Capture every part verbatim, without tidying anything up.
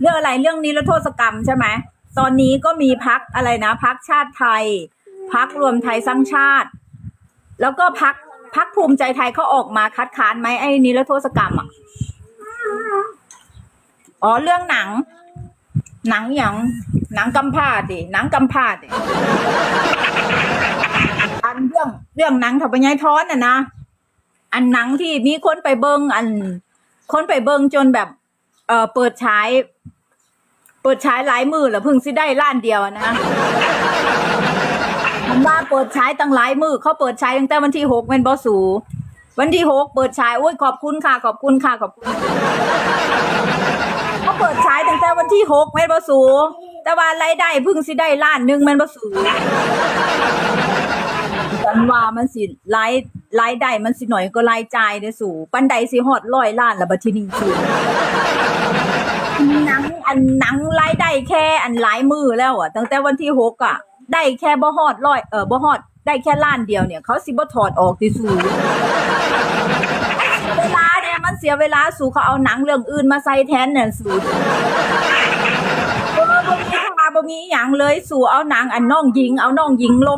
เรื่องอะไรเรื่องนิรโทษกรรมใช่ไหมตอนนี้ก็มีพักอะไรนะพักชาติไทยพักรวมไทยสร้างชาติแล้วก็พักพักภูมิใจไทยเขาออกมาคัดค้านไหมไอ้นิรโทษกรรมอ่ะอ๋อเรื่องหนังหนังอย่างหนังกำพร้าดิหนังกำพร้าดิอันเรื่องเรื่องหนังถับปัญญาท้อนอ่ะนะอันหนังที่มีคนไปเบิงอันคนไปเบิงจนแบบเออเปิดฉายเปิดฉายหลายมือเหรอเพิ่งสิได้ล้านเดียวนะมันว่าเปิดฉายตั้งหลายมือเขาเปิดฉายตั้งแต่วันที่หกเป็นบอสูวันที่หกเปิดฉายโอ้ยขอบคุณค่ะขอบคุณค่ะขอบคุณเขาเปิดฉายตั้งแต่วันที่หกเป็นบอสูแต่ว่ารายได้เพิ่งสิได้ล้านหนึ่งเป็นบอสูกันว่ามันสิรายรายได้มันสิหน่อยก็รายจ่ายเด้อสูปันใดสิฮอดร้อยล้านละบัดทีนี้สูหนังอันหนังรายได้แค่อันหลายมือแล้วอ่ะตั้งแต่วันที่หกอ่ะได้แค่บ่ฮอดร้อยเออบ่ฮอดได้แค่ล้านเดียวเนี่ยเขาสิบ่ถอดออกติสูเวลาเนี่ยมันเสียเวลาสูเขาเอาหนังเรื่องอื่นมาใส่แทนเนี่ยสูบ่บ่มีค่าบ่มีหยังเลยสูเอาหนังอันน้องหญิงเอาน้องหญิงลง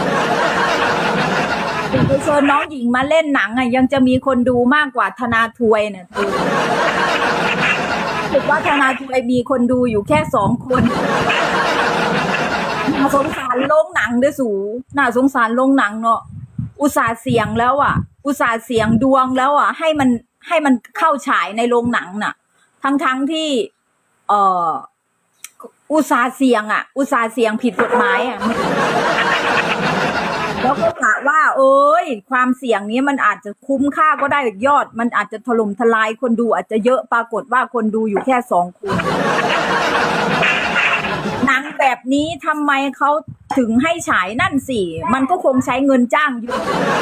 ยังไปเชิญน้องหญิงมาเล่นหนังอ่ะยังจะมีคนดูมากกว่าธนาถวยเนี่ยถือว่าธนาถวยมีคนดูอยู่แค่สองคนน่าสงสารโรงหนังด้วยสูน่าสงสารโรงหนังเนาะอุตส่าห์เสียงแล้วอ่ะอุตส่าห์เสียงดวงแล้วอ่ะให้มันให้มันเข้าฉายในโรงหนังน่ะทั้งทั้งที่เอ่ออุตส่าห์เสียงอ่ะอุตส่าห์เสียงผิดกฎหมายอ่ะแล้วก็กะว่าเอ้ยความเสี่ยงนี้มันอาจจะคุ้มค่าก็ได้ยอดมันอาจจะถล่มทลายคนดูอาจจะเยอะปรากฏว่าคนดูอยู่แค่สองคนหนังแบบนี้ทำไมเขาถึงให้ฉายนั่นสิมันก็คงใช้เงินจ้างอยู่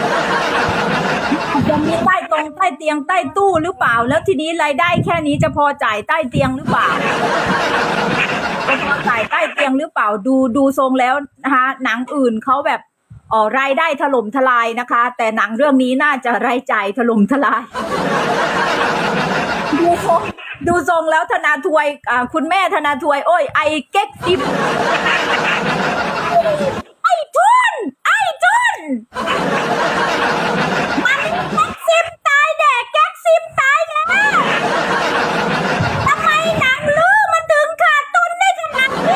จะมีใต้ตรงใต้เตียงใต้ตู้หรือเปล่าแล้วทีนี้รายได้แค่นี้จะพอจ่ายใต้เตียงหรือเปล่าจะพอจ่ายใต้เตียงหรือเปล่าดูดูทรงแล้วนะคะหนังอื่นเขาแบบอ๋อรายได้ถล่มทลายนะคะแต่หนังเรื่องนี้น่าจะรายจ่ายถล่มทลายดูทรงดูทรงแล้วธนาถวยอ่าคุณแม่ธนาถวยโอ้ยไอเก๊กซิมไอทุนไอทุนมันเก๊กซิมตายแน่เก๊กซิมตายแน่ทำไมหนังลือมันถึงขาดทุนได้ขนาดนี้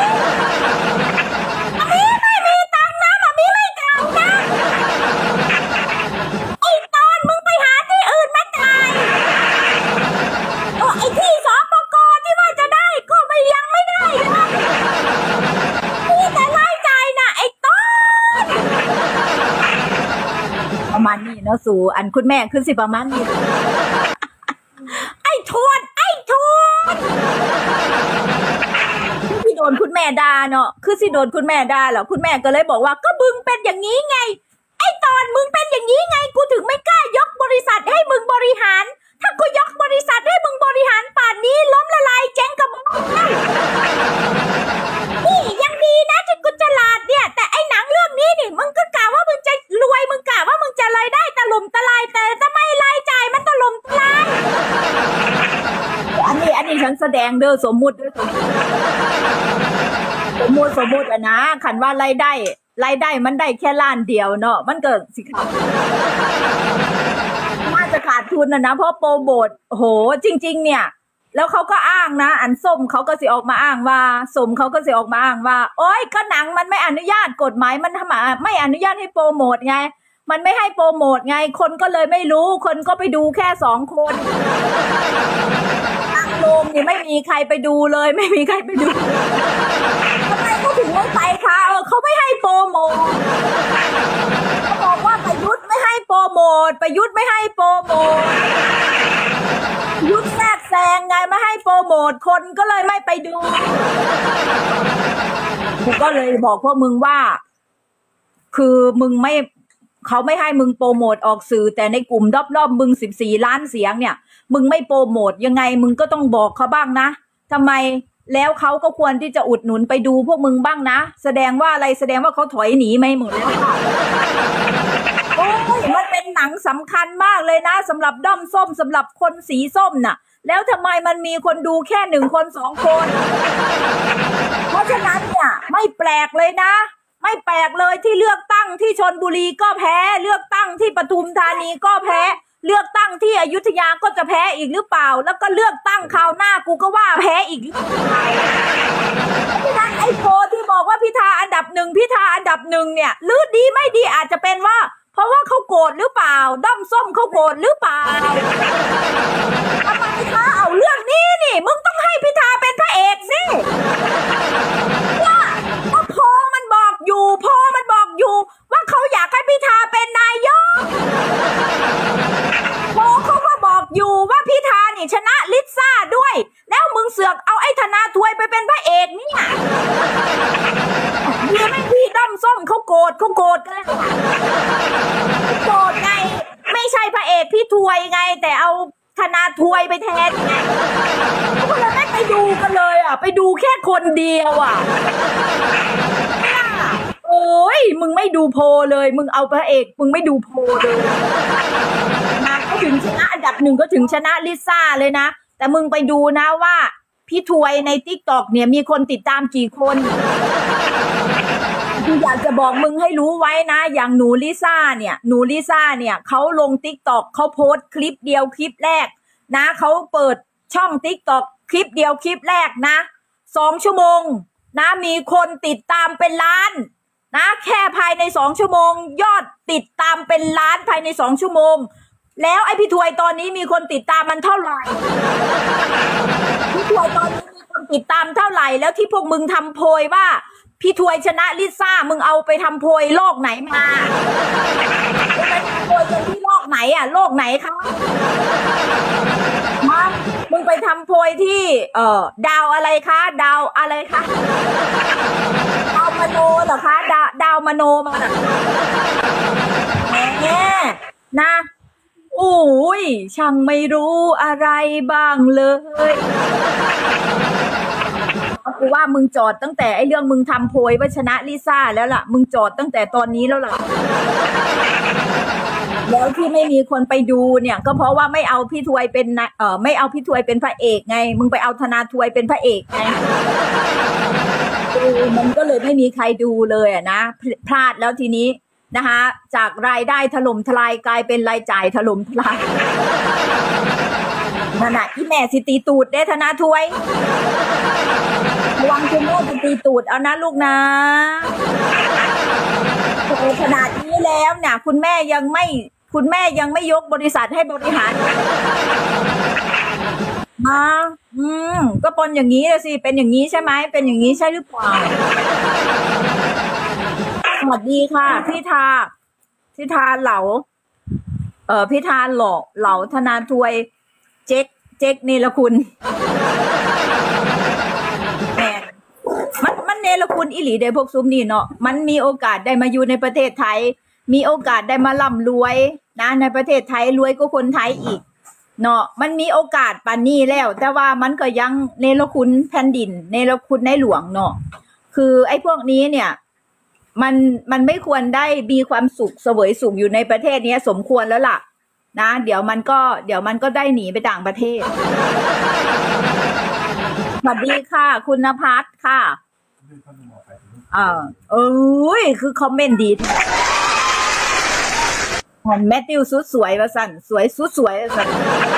ประมาณนี้เนาะสู่อันคุณแม่ขึ้นสิประมาณนี้ไอ้ทวนไอ้ทวนที่โดนคุณแม่ด่าเนาะคือสิโดนคุณแม่ด่าแล้วคุณแม่ก็เลยบอกว่าก็มึงเป็นอย่างนี้ไงไอ้ตอนมึงเป็นอย่างนี้ไงกูถึงไม่กล้ายกบริษัทให้มึงบริหารถ้ากูยกบริษัทให้มึงบริหารป่านนี้ล้มละลายเจ๊งกับมึงนี่ยังดีนะที่กูฉลาดเนี่ยแต่ไอ้หนังเรื่องนี้นี่มึงก็กล่าวว่ามึงจะรวยมึงกล่าวว่ามึงจะรายได้ถล่มทลายแต่ทำไมรายจ่ายมันถล่มทลายอันนี้อันนี้ฉันแสดงเด้อสมมุติด้วยสมมุติสมมุติอะนะขันว่ารายได้รายได้มันได้แค่ล้านเดียวเนาะมันเกิดสิครับน่าจะขาดทุนนะนะเพราะโปรโมทโหจริงๆเนี่ยแล้วเขาก็อ้างนะอันส้มเขาก็สิออกมาอ้างว่าสมเขาก็สิออกมาอ้างว่าโอ๊ยก็หนังมันไม่อนุญาตกฎหมายมันทำไม่อนุญาตให้โปรโมทไงมันไม่ให้โปรโมทไงคนก็เลยไม่รู้คนก็ไปดูแค่สองคนตั้งโรงนี่ไม่มีใครไปดูเลยไม่มีใครไปดูทำไมเขาถึงไม่ไปคะเออเขาไม่ให้โปรโมทเขาบอกว่าประยุทธ์ไม่ให้โปรโมทประยุทธ์ไม่ให้โปรโมทยุทธแทรกแซงไงไม่ให้โปรโมทคนก็เลยไม่ไปดูกูก็เลยบอกพวกมึงว่าคือมึงไม่เขาไม่ให้มึงโปรโมทออกสื่อแต่ในกลุ่มรอบๆมึงสิบสี่ล้านเสียงเนี่ยมึงไม่โปรโมทยังไงมึงก็ต้องบอกเขาบ้างนะทำไมแล้วเขาก็ควรที่จะอุดหนุนไปดูพวกมึงบ้างนะแสดงว่าอะไรแสดงว่าเขาถอยหนีไม่หมดแล้วโอ้ยมันเป็นหนังสำคัญมากเลยนะสำหรับด้อมส้มสำหรับคนสีส้มน่ะแล้วทำไมมันมีคนดูแค่หนึ่งคนสองคนเพราะฉะนั้นเนี่ยไม่แปลกเลยนะไม่แปลกเลยที่เลือกตั้งที่ชลบุรีก็แพ้เลือกตั้งที่ปทุมธานีก็แพ้เลือกตั้งที่อยุธยาก็จะแพ้อีกหรือเปล่าแล้วก็เลือกตั้งคราวหน้ากูก็ว่าแพ้อีกหรือเปล่าเพราะฉะนั้นไอ้โพที่บอกว่าพิธาอันดับหนึ่งพิธาอันดับหนึ่งเนี่ยหรือดีไม่ดีอาจจะเป็นว่าเพราะว่าเขาโกรธหรือเปล่าด้อมส้มเขาโกรธหรือเปล่าทำไมคะเอาเรื่องนี้นี่มึงต้องให้พิธาเป็นพระเอกสิว่าว่าโพมันบอกอยู่โพมันบอกอยู่ว่าเขาอยากให้พิธาเป็นนายกโพเขาก็บอกอยู่ว่าพิธานี่ชนะลิซ่าด้วยแล้วมึงเสือกเอาไอ้ธนาถวยไปเป็นพระเอกเนี่ยเดี๋ยวไม่พี่ด้อมส้มเขาโกรธเขาโกรธกันโกรธไงไม่ใช่พระเอกพี่ถวยไงแต่เอาธนาถวยไปแทนไงพวกเราไม่ไปดูกันเลยอ่ะไปดูแค่คนเดียวอ่ะโอ้ยมึงไม่ดูโพเลยมึงเอาพระเอกมึงไม่ดูโพเลยมาก็ถึงชนะอันดับหนึ่งก็ถึงชนะลิซ่าเลยนะแต่มึงไปดูนะว่าพี่ถวยใน ติ๊กต็อก เนี่ยมีคนติดตามกี่คนคืออยากจะบอกมึงให้รู้ไว้นะอย่างหนูลิซ่าเนี่ยหนูลิซ่าเนี่ยเขาลง ติ๊กต็อก เขาโพสต์คลิปเดียวคลิปแรกนะเขาเปิดช่อง ติ๊กต็อก คลิปเดียวคลิปแรกนะสองชั่วโมงนะมีคนติดตามเป็นล้านนะแค่ภายในสองชั่วโมงยอดติดตามเป็นล้านภายในสองชั่วโมงแล้วไอ้พี่ถวยตอนนี้มีคนติดตามมันเท่าไหร่พี่ถวยตอนนี้มีคนติดตามเท่าไหร่แล้วที่พวกมึงทำโพยว่าพี่ถวยชนะลิซ่ามึงเอาไปทำโพยโลกไหนมาไปทำโพยกันที่โลกไหนอ่ะโลกไหนคะมามึงไปทำโพยที่เอ่อดาวอะไรคะดาวอะไรคะดาวมโนเหรอคะดาวดาวมโนมาเหรอแหมนะโอ้ยช่างไม่รู้อะไรบ้างเลยกูว่ามึงจอดตั้งแต่ไอ้เรื่องมึงทำโพยว่าชนะลิซ่าแล้วล่ะมึงจอดตั้งแต่ตอนนี้แล้วล่ะแล้วที่ไม่มีคนไปดูเนี่ยก็เพราะว่าไม่เอาพี่ถวยเป็นเอ่อไม่เอาพี่ถวยเป็นพระเอกไงมึงไปเอาธนาถวยเป็นพระเอกไงมันก็เลยไม่มีใครดูเลยอ่ะนะพลาดแล้วทีนี้นะคะจากรายได้ถล่มทลายกลายเป็นรายจ่ายถล่มทลายนั่นน่ะอีแม่สิตีตูดเด้ธนาถวยระวังคุณแม่จะตีตูดเอานะลูกนะขนาดนี้แล้วเนี่ยคุณแม่ยังไม่คุณแม่ยังไม่ยกบริษัทให้บริหารมาอืมก็ปนอย่างนี้เลยสิเป็นอย่างนี้ใช่ไหมเป็นอย่างนี้ใช่หรือเปล่าสวัสดีค่ะพี่ทาพี่ทาเหลาเอ่อพี่ทาหล่อเหลาธนาถวยเจ๊กเจ๊กเนรคุณแหมมันมันเนรคุณอิหลีเดพวกซุ้มนี่เนาะมันมีโอกาสได้มาอยู่ในประเทศไทยมีโอกาสได้มาร่ำรวยนะในประเทศไทยรวยก็คนไทยอีกเนาะมันมีโอกาสปานนี้แล้วแต่ว่ามันก็ยังเนรคุณแผ่นดินเนรคุณในหลวงเนาะคือไอ้พวกนี้เนี่ยมันมันไม่ควรได้มีความสุขเสวยสุขอยู่ในประเทศนี้สมควรแล้วล่ะนะเดี๋ยวมันก็เดี๋ยวมันก็ได้หนีไปต่างประเทศสวัสดีค่ะคุณนภัสค่ะเออเอ้ยคือคอมเมนต์ดีแมทธิวสุดสวยว่าสั่นสวยสุดสวยว่าสั่น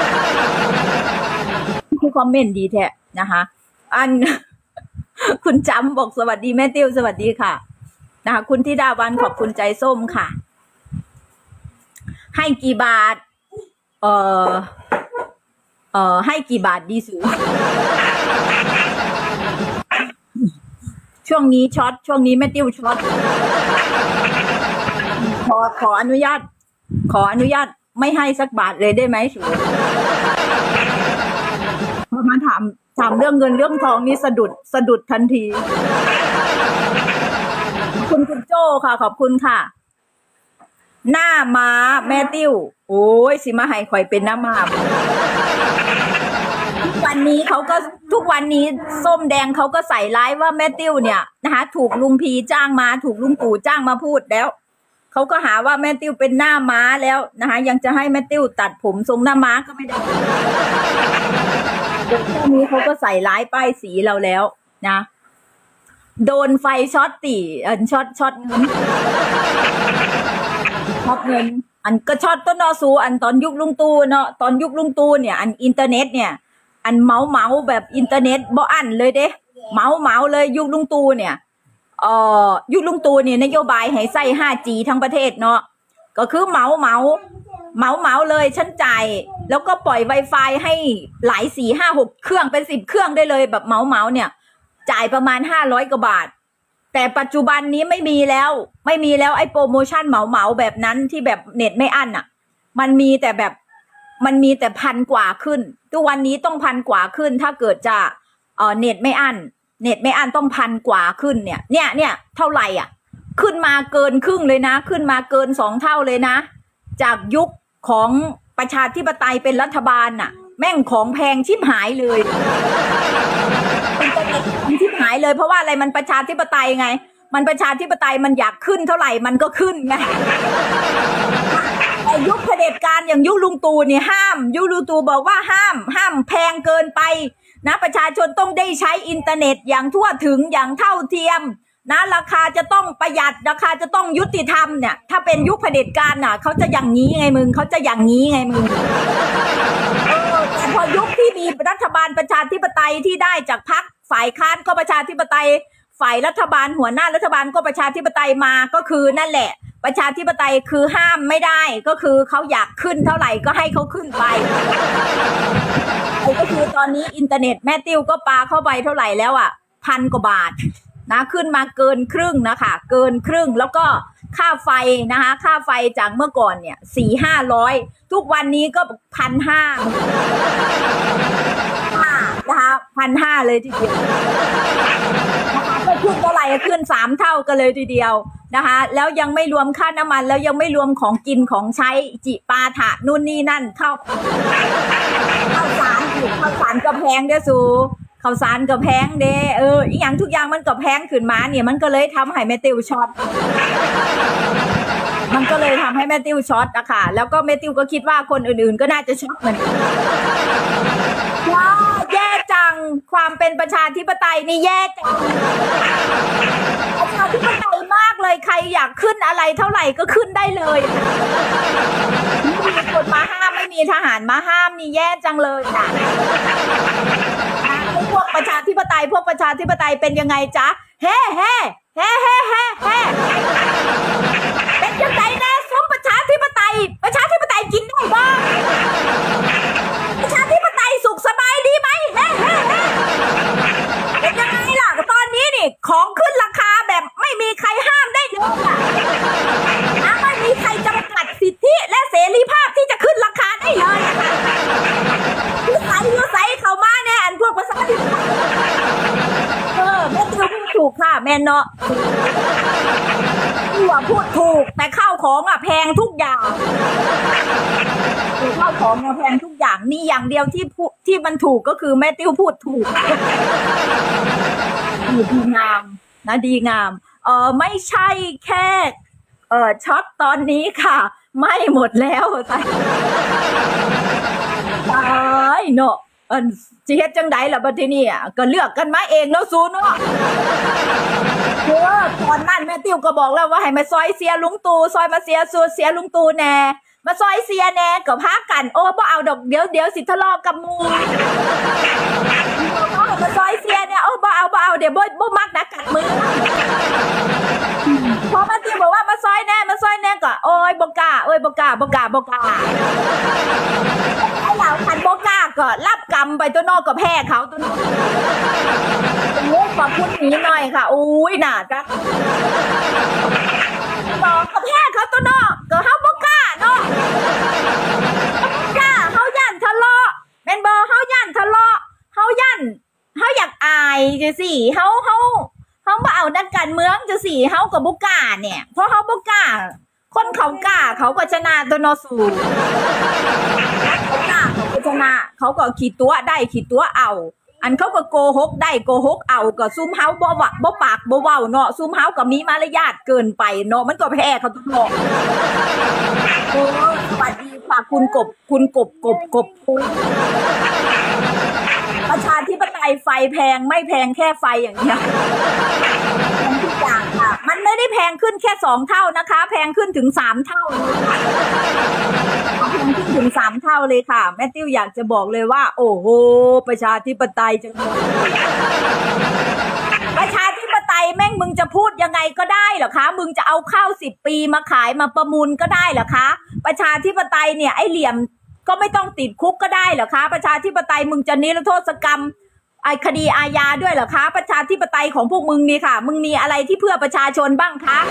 คือคอมเมนต์ดีแท้นะคะอันคุณจำบอกสวัสดีแมทธิวสวัสดีค่ะนะคะคุณธิดาวันขอบคุณใจส้มค่ะให้กี่บาทเอ่อเอ่อให้กี่บาทดีสูช่วงนี้ช็อตช่วงนี้แมทธิวช็อตขอขออนุญาตขออนุญาตไม่ให้สักบาทเลยได้ไหมสูพอมาถามถามเรื่องเงินเรื่องทองนี้สะดุดสะดุดทันทีคุณคุณโจ้ค่ะขอบคุณค่ะหน้าม้าแม่ติ้วโอ้ยสิมาให้ข่อยเป็นหน้าม้าทุกวันนี้เขาก็ทุกวันนี้ส้มแดงเขาก็ใส่ร้ายว่าแม่ติ้วเนี่ยนะคะถูกลุงพีจ้างมาถูกลุงปู่จ้างมาพูดแล้วเขาก็หาว่าแม่ติ้วเป็นหน้าม้าแล้วนะคะยังจะให้แม่ติ้วตัดผมทรงหน้าม้าก็ไม่ได้เดี๋ยวแค่นี้เขาก็ใส่ร้ายป้ายสีเราแล้วนะโดนไฟช็อตตีอันช็อตช็อตเงินช็อตเงินอันก็ช็อตต้นนอสูอันตอนยุคลุงตู่เนาะตอนยุคลุงตู่เนี่ยอันอินเทอร์เน็ตเนี่ยอันเมาเมาแบบอินเทอร์เน็ตบ่อันเลยเด้เมาเมาเลยยุคลุงตู่เนี่ยเอ่อยุคลุงตู่เนี่ยนโยบายให้ใส่ ห้าจี ทั้งประเทศเนาะก็คือเมาเมาเมาเมาเลยฉันจ่ายแล้วก็ปล่อย Wi-Fi ให้หลายสี่ห้าหกเครื่องเป็นสิบเครื่องได้เลยแบบเมาเมาเนี่ยจ่ายประมาณห้าร้อยกว่าบาทแต่ปัจจุบันนี้ไม่มีแล้วไม่มีแล้วไอ้โปรโมชั่นเหมาเหมาแบบนั้นที่แบบเน็ตไม่อั้นอ่ะมันมีแต่แบบมันมีแต่พันกว่าขึ้นทุกวันนี้ต้องพันกว่าขึ้นถ้าเกิดจะเออเน็ตไม่อั้นเน็ตไม่อั้นต้องพันกว่าขึ้นเนี่ยเนี่ยเนี่ยเท่าไหร่อ่ะขึ้นมาเกินครึ่งเลยนะขึ้นมาเกินสองเท่าเลยนะจากยุคของประชาธิปไตยเป็นรัฐบาลน่ะแม่งของแพงชิบหายเลยชิบหายเลยเพราะว่าอะไรมันประชาธิปไตยไงมันประชาธิปไตยมันอยากขึ้นเท่าไหร่มันก็ขึ้นไงแต่ยุคเผด็จการอย่างยุคลุงตู่เนี่ยห้ามยุคลุงตู่บอกว่าห้ามห้ามแพงเกินไปนะประชาชนต้องได้ใช้อินเทอร์เน็ตอย่างทั่วถึงอย่างเท่าเทียมนะราคาจะต้องประหยัดราคาจะต้องยุติธรรมเนี่ยถ้าเป็นยุคเผด็จการน่ะเขาจะอย่างนี้ไงมึงเขาจะอย่างนี้ไงมึงเออแต่พอยุคที่มีรัฐบาลประชาธิปไตยที่ได้จากพรรคฝ่ายค้านก็ประชาธิปไตยฝ่ายรัฐบาลหัวหน้ารัฐบาลก็ประชาธิปไตยมาก็คือนั่นแหละประชาธิปไตยคือห้ามไม่ได้ก็คือเขาอยากขึ้นเท่าไหร่ก็ให้เขาขึ้นไปก็คือตอนนี้อินเทอร์เน็ตแม่ติ้วก็ปาเข้าไปเท่าไหร่แล้วอ่ะพันกว่าบาทนะขึ้นมาเกินครึ่งนะคะเกินครึ่งแล้วก็ค่าไฟนะคะค่าไฟจากเมื่อก่อนเนี่ยสี่ห้าร้อยทุกวันนี้ก็พันห้านะคะพันห้าเลยทีเดียวนะคะก็ขึ้นเท่าไหร่ขึ้นสามเท่ากันเลยทีเดียวนะคะแล้วยังไม่รวมค่าน้ำมันแล้วยังไม่รวมของกินของใช้จิปาถะนู่นนี่นั่นข้าวข้าวสารอีกข้าวสารก็แพงเด้อสูข้าวสารก็แพงเด้เอออีกอย่างทุกอย่างมันก็แพงขึ้นมาเนี่ยมันก็เลยทำให้แม่ติ้วช็อตมันก็เลยทำให้แม่ติ้วช็อตอะค่ะแล้วก็แม่ติ้วก็คิดว่าคนอื่นๆก็น่าจะช็อตเหมือนกันว้าแย่จังความเป็นประชาธิปไตยนี่แย่จังประชาธิปไตยมากเลยใครอยากขึ้นอะไรเท่าไหร่ก็ขึ้นได้เลยไม่มีกฎมาห้ามไม่มีทหารมาห้ามนี่แย่จังเลยค่ะพวกประชาธิปไตยพวกประชาธิปไตยเป็นยังไงจ๊ะเฮ้เฮ้เฮ้เฮ้เฮ้เฮ้เป็นยังไงนะสมประชาธิปไตยประชาธิปไตยกินได้บ้างประชาธิปไตยสุขสบายดีไหมเฮ้เฮ้เฮ้เป็นยังไงล่ะตอนนี้นี่ของขึ้นราคาแบบไม่มีใครห้ามได้เลยนะไม่มีใครจำกัดสิทธิและเสรีภาพที่จะขึ้นราคาได้เลยยูใส่ยูใส่เข้ามาเนี่ยอันพวกภาษาที่เออแม่ติวพูดถูกค่ะแม่เนาะติวพูดถูกแต่ข้าวของอ่ะแพงทุกอย่างข้าวของเนี่ยแพงทุกอย่างนี่อย่างเดียวที่ที่มันถูกก็คือแม่ติวพูดถูกดีงามนะดีงามเออไม่ใช่แค่เออช็อตตอนนี้ค่ะไม่หมดแล้วตายเนาะอันสิเฮ็ดจังไดล่ะบัดทีนี้ก็เลือกกันมาเองแล้วซูเนาะเออตอนนั้นแม่ติ้วก็บอกแล้วว่าให้มาซอยเสียลุงตู่ซอยมาเสียซูเสียลุงตู่แน่มาซอยเสียแน่ก็พากันโอ้บ่เอาดอกเดี๋ยวเดี๋ยวสิทะเลาะกับหมู่มาซอยเสียเนี่ยโอ้บ่เอาบ่เอาเดี๋ยวบ่บ่มักนะกัดมือพอมาติ้วบอกว่ามาซอยแน่มาซอยแน่ก็โอ้ยบ่กล้าโอ้ยบ่กล้าบ่กล้าบ่กล้าไอ้เหล่าคันบ่กล้าก็รับกรรมไปตัวนอกกับแพ้เขาตัวนอกโอ้ขอบคุณหนีหน่อยค่ะอุ้ยน่าจักบอกกับแพ้เขาตัวนอกก็เฮาบ่กล้าเนาะบ่กล้าเฮาย่านทะเลาะแม่นบ่เฮาย่านทะเลาะเฮาย่านเฮาอยากอายจังซี่เฮาเฮาเฮาบ่เอานักการเมืองจังซี่เฮาก็บ่กล้าเนี่ยเพราะเฮาบ่กล้าคนเขากล้าเขาก็ชนะตัวนอสูเขากล้าเขาก็ชนะเขาก็ขีดตัวได้ขีดตัวเอาอันเขาก็โกหกได้โกหกเอาก็ซุ่มเฮาบ่วะบ่ปากบ่เว้าเนาะซุ่มเฮาก็มีมารยาทเกินไปเนาะมันก็แพ้เขาทุกเนาะโอ้สวัสดีค่ะคุณกบคุณกบกบกบคุยประชาธิปไตยไฟแพงไม่แพงแค่ไฟอย่างเดียวทุกอย่างค่ะมันไม่ได้แพงขึ้นแค่สองเท่านะคะแพงขึ้นถึงสามเท่าเลยแพงขึ้นถึงสามเท่าเลยค่ะแม่ติ้วอยากจะบอกเลยว่าโอ้โหประชาธิปไตยจังเลยประชาธิปไตยแม่งมึงจะพูดยังไงก็ได้เหรอคะมึงจะเอาข้าวสิบปีมาขายมาประมูลก็ได้เหรอคะประชาธิปไตยเนี่ยไอ้เหลี่ยมก็ไม่ต้องติดคุกก็ได้เหรอคะประชาธิปไตยมึงจะนิรโทษกรรมไอ้คดีอาญาด้วยเหรอคะประชาธิปไตยของพวกมึงนี่ค่ะมึงมีอะไรที่เพื่อประชาชนบ้างคะ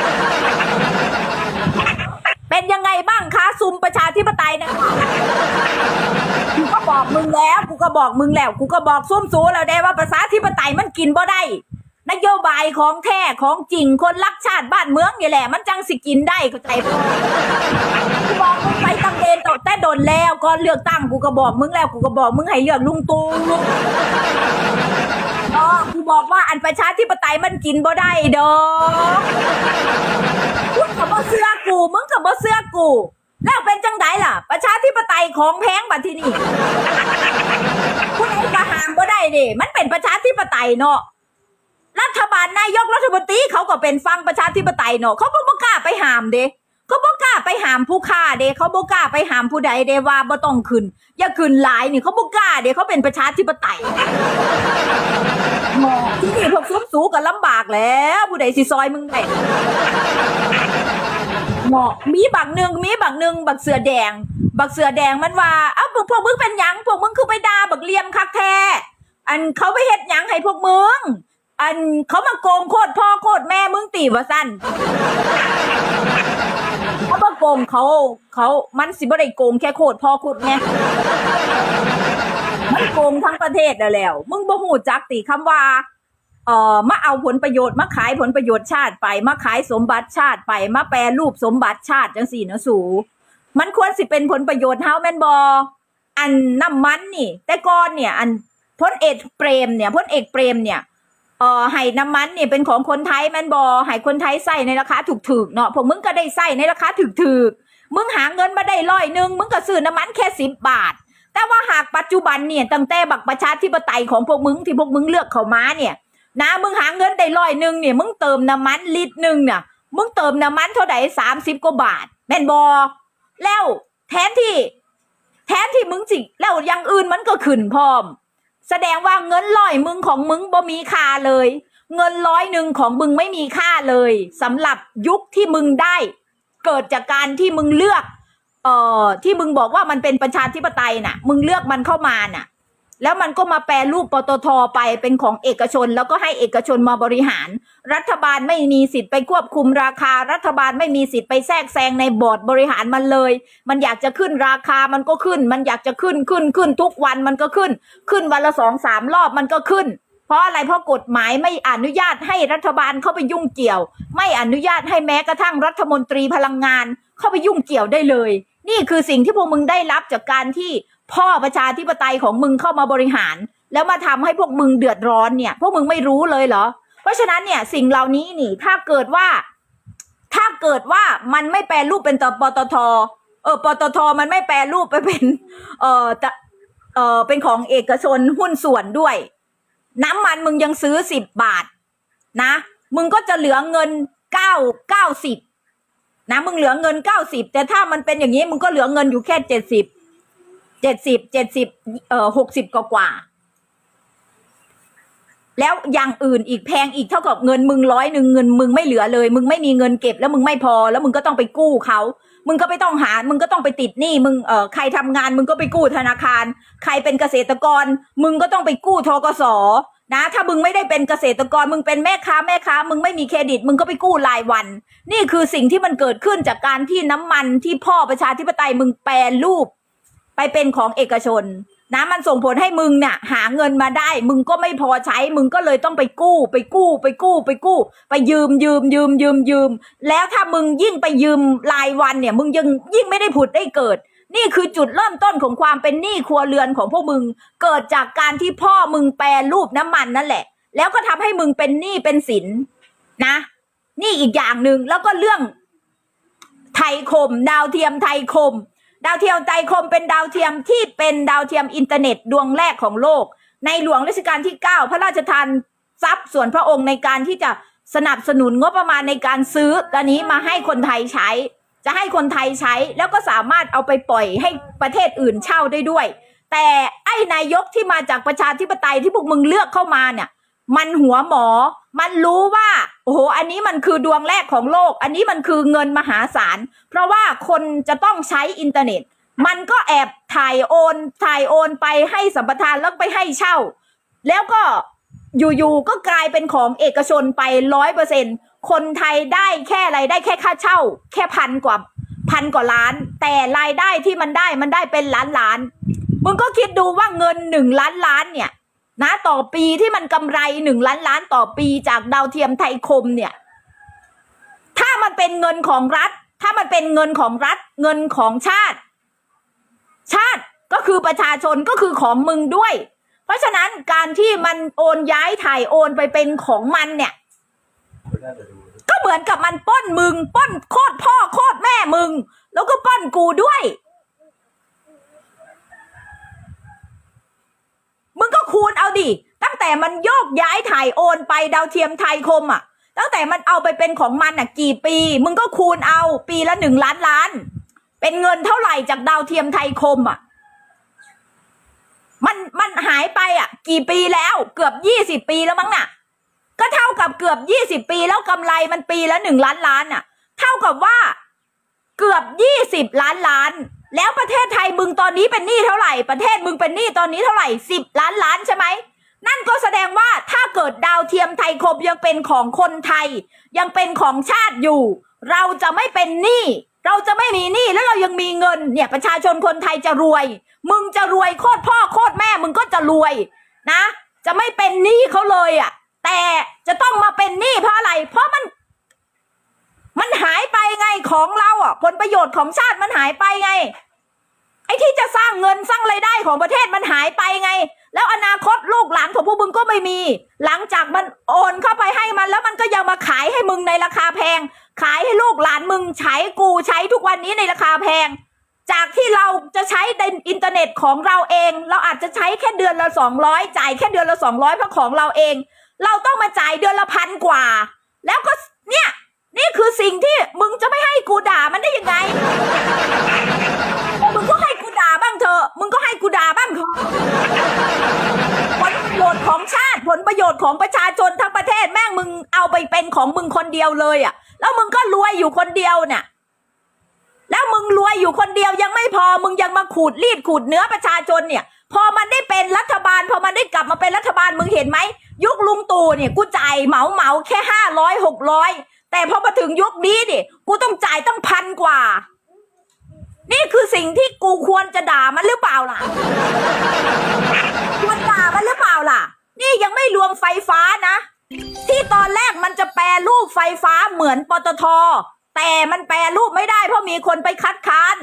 เป็นยังไงบ้างคะซุมประชาธิปไตยนะกูก็บอกมึงแล้วกูก็บอกมึงแล้วกูก็บอกซุ่มซูแล้วได้ว่าประชาธิปไตยมันกินบ่ได้นโยบายของแท้ของจริงคนรักชาติบ้านเมืองนี่แหละมันจังสิกินได้เข้าใจป่ะกูบอกมึงไปตั้งเดนต่อแต่โดนแล้วก่อนเลือกตั้งกูก็บอกมึงแล้วกูก็บอกมึงให้เลือกลุงตู่อ๋อกูบอกว่าอันประชาธิปไตยมันกินบ่ได้ดอกมึงกับบ่เสื้อกูมึงกับบ่เสื้อกูแล้วเป็นจังไดล่ะประชาธิปไตยของแพงบัดที่นี่คุณไอ้กระหามบ่ได้เด้มันเป็นประชาธิปไตยเนาะรัฐบาลนายกรัฐมนตรีเขาก็เป็นฟังประชาธิปไตยเนาะเขาก็บ่กล้าไปหามเด้เขาบ่กล้าไปหามผู้ฆ่าเด้เขาบ่กล้าไปหามผู้ใดเด้ว่าบ่ต้องขึ้นอย่าขึ้นหลายนี่เขาบ่กล้าเด้เขาเป็นประชาธิปไตยที่นี่พวกซุ่มสูกันลำบากแล้วผู้ใดสิซอยมึงได้เนาะมีบักหนึ่งมีบักหนึ่งบักเสือแดงบักเสือแดงมันว่าเอ้าพวกพวกมึงเป็นหยังพวกมึงคือไปด่าบักเลียมคักแท้อันเขาไปเฮ็ดหยังให้พวกมึงอันเขามาโกงโคตรพ่อโคตรแม่มึงตีว่าสั้นเขามาโกงเขาเขามันสิบ่ได้โกงแค่โคตรพ่อโคตรแม่มันโกงทั้งประเทศแล้วมึงบ่ฮู้จักติคำว่าเอ่อมาเอาผลประโยชน์มาขายผลประโยชน์ชาติไปมาขายสมบัติชาติไปมาแปรรูปสมบัติชาติจังสี่นะสูมันควรสิเป็นผลประโยชน์เฮาแม่นบ่อันน้ำมันนี่แต่ก่อนเนี่ยอันพลเอกเปรมเนี่ยพลเอกเปรมเนี่ยเอ่อให้น้ำมันเนี่ยเป็นของคนไทยแม่นบ่ให้คนไทยใส่ในราคาถูกๆเนาะพวกมึงก็ได้ใส่ในราคาถูกๆมึงหาเงินมาได้ร้อยนึงมึงก็ซื้อน้ำมันแค่สิบบาทแต่ว่าหากปัจจุบันเนี่ยตั้งแต่บักประชาธิปไตยของพวกมึงที่พวกมึงเลือกเข้ามาเนี่ยนะมึงหาเงินได้ร้อยนึงเนี่ยมึงเติมน้ำมันลิตรนึงเนี่ยมึงเติมน้ำมันเท่าไหร่สามสิบกว่าบาทแม่นบ่แล้วแทนที่แทนที่มึงสิแล้วอย่างอื่นมันก็ขึ้นพร้อมแสดงว่าเงินร้อยมึงของมึงบ่มีค่าเลยเงินร้อยหนึ่งของมึงไม่มีค่าเลยสำหรับยุคที่มึงได้เกิดจากการที่มึงเลือกเอ่อที่มึงบอกว่ามันเป็นประชาธิปไตยน่ะมึงเลือกมันเข้ามาน่ะแล้วมันก็มาแปรรูปปตท.ไปเป็นของเอกชนแล้วก็ให้เอกชนมาบริหารรัฐบาลไม่มีสิทธิ์ไปควบคุมราคารัฐบาลไม่มีสิทธิ์ไปแทรกแซงในบอร์ดบริหารมันเลยมันอยากจะขึ้นราคามันก็ขึ้นมันอยากจะขึ้นขึ้นขึ้นทุกวันมันก็ขึ้นขึ้นวันละสองสามรอบมันก็ขึ้นเพราะอะไรเพราะกฎหมายไม่อนุญาตให้รัฐบาลเข้าไปยุ่งเกี่ยวไม่อนุญาตให้แม้กระทั่งรัฐมนตรีพลังงานเข้าไปยุ่งเกี่ยวได้เลยนี่คือสิ่งที่พวกมึงได้รับจากการที่พ่อประชาธิปไตยของมึงเข้ามาบริหารแล้วมาทำให้พวกมึงเดือดร้อนเนี่ยพวกมึงไม่รู้เลยเหรอเพราะฉะนั้นเนี่ยสิ่งเหล่านี้นี่ถ้าเกิดว่าถ้าเกิดว่ามันไม่แปรรูปเป็นปตท.เออปตท.มันไม่แปรรูปไปเป็นเออจะเออเป็นของเอกชนหุ้นส่วนด้วยน้ำมันมึงยังซื้อสิบบาทนะมึงก็จะเหลือเงินเก้าเก้าสิบนะมึงเหลือเงินเก้าสิบแต่ถ้ามันเป็นอย่างนี้มึงก็เหลือเงินอยู่แค่เจ็ดสิบเจ็ดสิบเจ็ดสิบเอ่อหกสิบกว่ากว่าแล้วอย่างอื่นอีกแพงอีกเท่ากับเงินมึงร้อยหนึ่งเงินมึงไม่เหลือเลยมึงไม่มีเงินเก็บแล้วมึงไม่พอแล้วมึงก็ต้องไปกู้เขามึงก็ไม่ต้องหามึงก็ต้องไปติดหนี้มึงเอ่อใครทำงานมึงก็ไปกู้ธนาคารใครเป็นเกษตรกรมึงก็ต้องไปกู้ธกส.นะถ้ามึงไม่ได้เป็นเกษตรกรมึงเป็นแม่ค้าแม่ค้ามึงไม่มีเครดิตมึงก็ไปกู้รายวันนี่คือสิ่งที่มันเกิดขึ้นจากการที่น้ำมันที่พ่อประชาธิปไตยมึงแปรรูปไปเป็นของเอกชนนะมันส่งผลให้มึงเนี่ยหาเงินมาได้มึงก็ไม่พอใช้มึงก็เลยต้องไปกู้ไปกู้ไปกู้ไปกู้ไปยืมยืมยืมยืมยืมแล้วถ้ามึงยิ่งไปยืมรายวันเนี่ยมึงยังยิ่งไม่ได้ผุดได้เกิดนี่คือจุดเริ่มต้นของความเป็นหนี้ครัวเรือนของพวกมึงเกิดจากการที่พ่อมึงแปรรูปน้ำมันนั่นแหละแล้วก็ทำให้มึงเป็นหนี้เป็นสินนะนี่อีกอย่างหนึ่งแล้วก็เรื่องไทยคมดาวเทียมไทยคมดาวเทียมไทยคมเป็นดาวเทียมที่เป็นดาวเทียมอินเทอร์เน็ตดวงแรกของโลกในหลวงรัชกาลที่เก้าพระราชทานทรัพย์ส่วนพระองค์ในการที่จะสนับสนุนงบประมาณในการซื้อตัวนี้มาให้คนไทยใช้จะให้คนไทยใช้แล้วก็สามารถเอาไปปล่อยให้ประเทศอื่นเช่าได้ด้วยแต่ไอ้นายกที่มาจากประชาธิปไตยที่พวกมึงเลือกเข้ามาเนี่ยมันหัวหมอมันรู้ว่าโอ้โหอันนี้มันคือดวงแรกของโลกอันนี้มันคือเงินมหาศาลเพราะว่าคนจะต้องใช้อินเทอร์เน็ตมันก็แอบถ่ายโอนถ่ายโอนไปให้สัมปทานแล้วไปให้เช่าแล้วก็อยู่ๆก็กลายเป็นของเอกชนไปร้อยเปอร์เซ็นต์คนไทยได้แค่อะไรได้แค่ค่าเช่าแค่พันกว่าพันกว่าล้านแต่รายได้ที่มันได้มันได้เป็นล้านล้านมึงก็คิดดูว่าเงินหนึ่งล้านล้านเนี่ยนะต่อปีที่มันกำไรหนึ่งล้านล้านต่อปีจากดาวเทียมไทยคมเนี่ยถ้ามันเป็นเงินของรัฐถ้ามันเป็นเงินของรัฐเงินของชาติชาติก็คือประชาชนก็คือของมึงด้วยเพราะฉะนั้นการที่มันโอนย้ายถ่ายโอนไปเป็นของมันเนี่ยก็เหมือนกับมันปล้นมึงปล้นโคตรพ่อโคตรแม่มึงแล้วก็ปล้นกูด้วยมึงก็คูณเอาดิตั้งแต่มันโยกย้ายถ่ายโอนไปดาวเทียมไทยคมอ่ะตั้งแต่มันเอาไปเป็นของมันอ่ะกี่ปีมึงก็คูณเอาปีละหนึ่งล้านล้านเป็นเงินเท่าไหร่จากดาวเทียมไทยคมอ่ะมันมันหายไปอ่ะกี่ปีแล้วเกือบยี่สิบปีแล้วมั้งน่ะก็เท่ากับเกือบยี่สิบปีแล้วกำไรมันปีละหนึ่งล้านล้านอ่ะเท่ากับว่าเกือบยี่สิบล้านล้านแล้วประเทศไทยมึงตอนนี้เป็นหนี้เท่าไหร่ประเทศมึงเป็นหนี้ตอนนี้เท่าไหร่สิบล้านล้านใช่ไหมนั่นก็แสดงว่าถ้าเกิดดาวเทียมไทยคมยังเป็นของคนไทยยังเป็นของชาติอยู่เราจะไม่เป็นหนี้เราจะไม่มีหนี้แล้วเรายังมีเงินเนี่ยประชาชนคนไทยจะรวยมึงจะรวยโคตรพ่อโคตรแม่มึงก็จะรวยนะจะไม่เป็นหนี้เขาเลยอ่ะแต่จะต้องมาเป็นหนี้เพราะอะไรเพราะมันมันหายไปไงของเราอ่ะผลประโยชน์ของชาติมันหายไปไงไอ้ที่จะสร้างเงินสร้างรายได้ของประเทศมันหายไปไงแล้วอนาคตลูกหลานของพวกมึงก็ไม่มีหลังจากมันโอนเข้าไปให้มันแล้วมันก็ยังมาขายให้มึงในราคาแพงขายให้ลูกหลานมึงใช้กูใช้ทุกวันนี้ในราคาแพงจากที่เราจะใช้ในอินเทอร์เน็ตของเราเองเราอาจจะใช้แค่เดือนละสองร้อยจ่ายแค่เดือนละสองร้อยเพราะของเราเองเราต้องมาจ่ายเดือนละพันกว่าแล้วก็เนี่ยนี่คือสิ่งที่มึงจะไม่ให้กูด่ามันได้ยังไงมึงก็ให้กูด่าบ้างเถอะมึงก็ให้กูด่าบ้างเถอะผลประโยชน์ของชาติผลประโยชน์ของประชาชนทั้งประเทศแม่งมึงเอาไปเป็นของมึงคนเดียวเลยอ่ะแล้วมึงก็รวยอยู่คนเดียวเนี่ยแล้วมึงรวยอยู่คนเดียวยังไม่พอมึงยังมาขูดรีดขูดเนื้อประชาชนเนี่ยพอมันได้เป็นรัฐบาลพอมันได้กลับมาเป็นรัฐบาลมึงเห็นไหมยุคลุงตู่เนี่ยกูจ่ายเหมาเหมาแค่ห้าร้อยหกร้อยแต่พอมาถึงยุคนี้ดิกูต้องจ่ายตั้งพันกว่านี่คือสิ่งที่กูควรจะด่ามันหรือเปล่าล่ะควรด่ามันหรือเปล่าล่ะนี่ยังไม่รวมไฟฟ้านะที่ตอนแรกมันจะแปรรูปไฟฟ้าเหมือนปตท.แต่มันแปรรูปไม่ได้เพราะมีคนไปคัดค้าน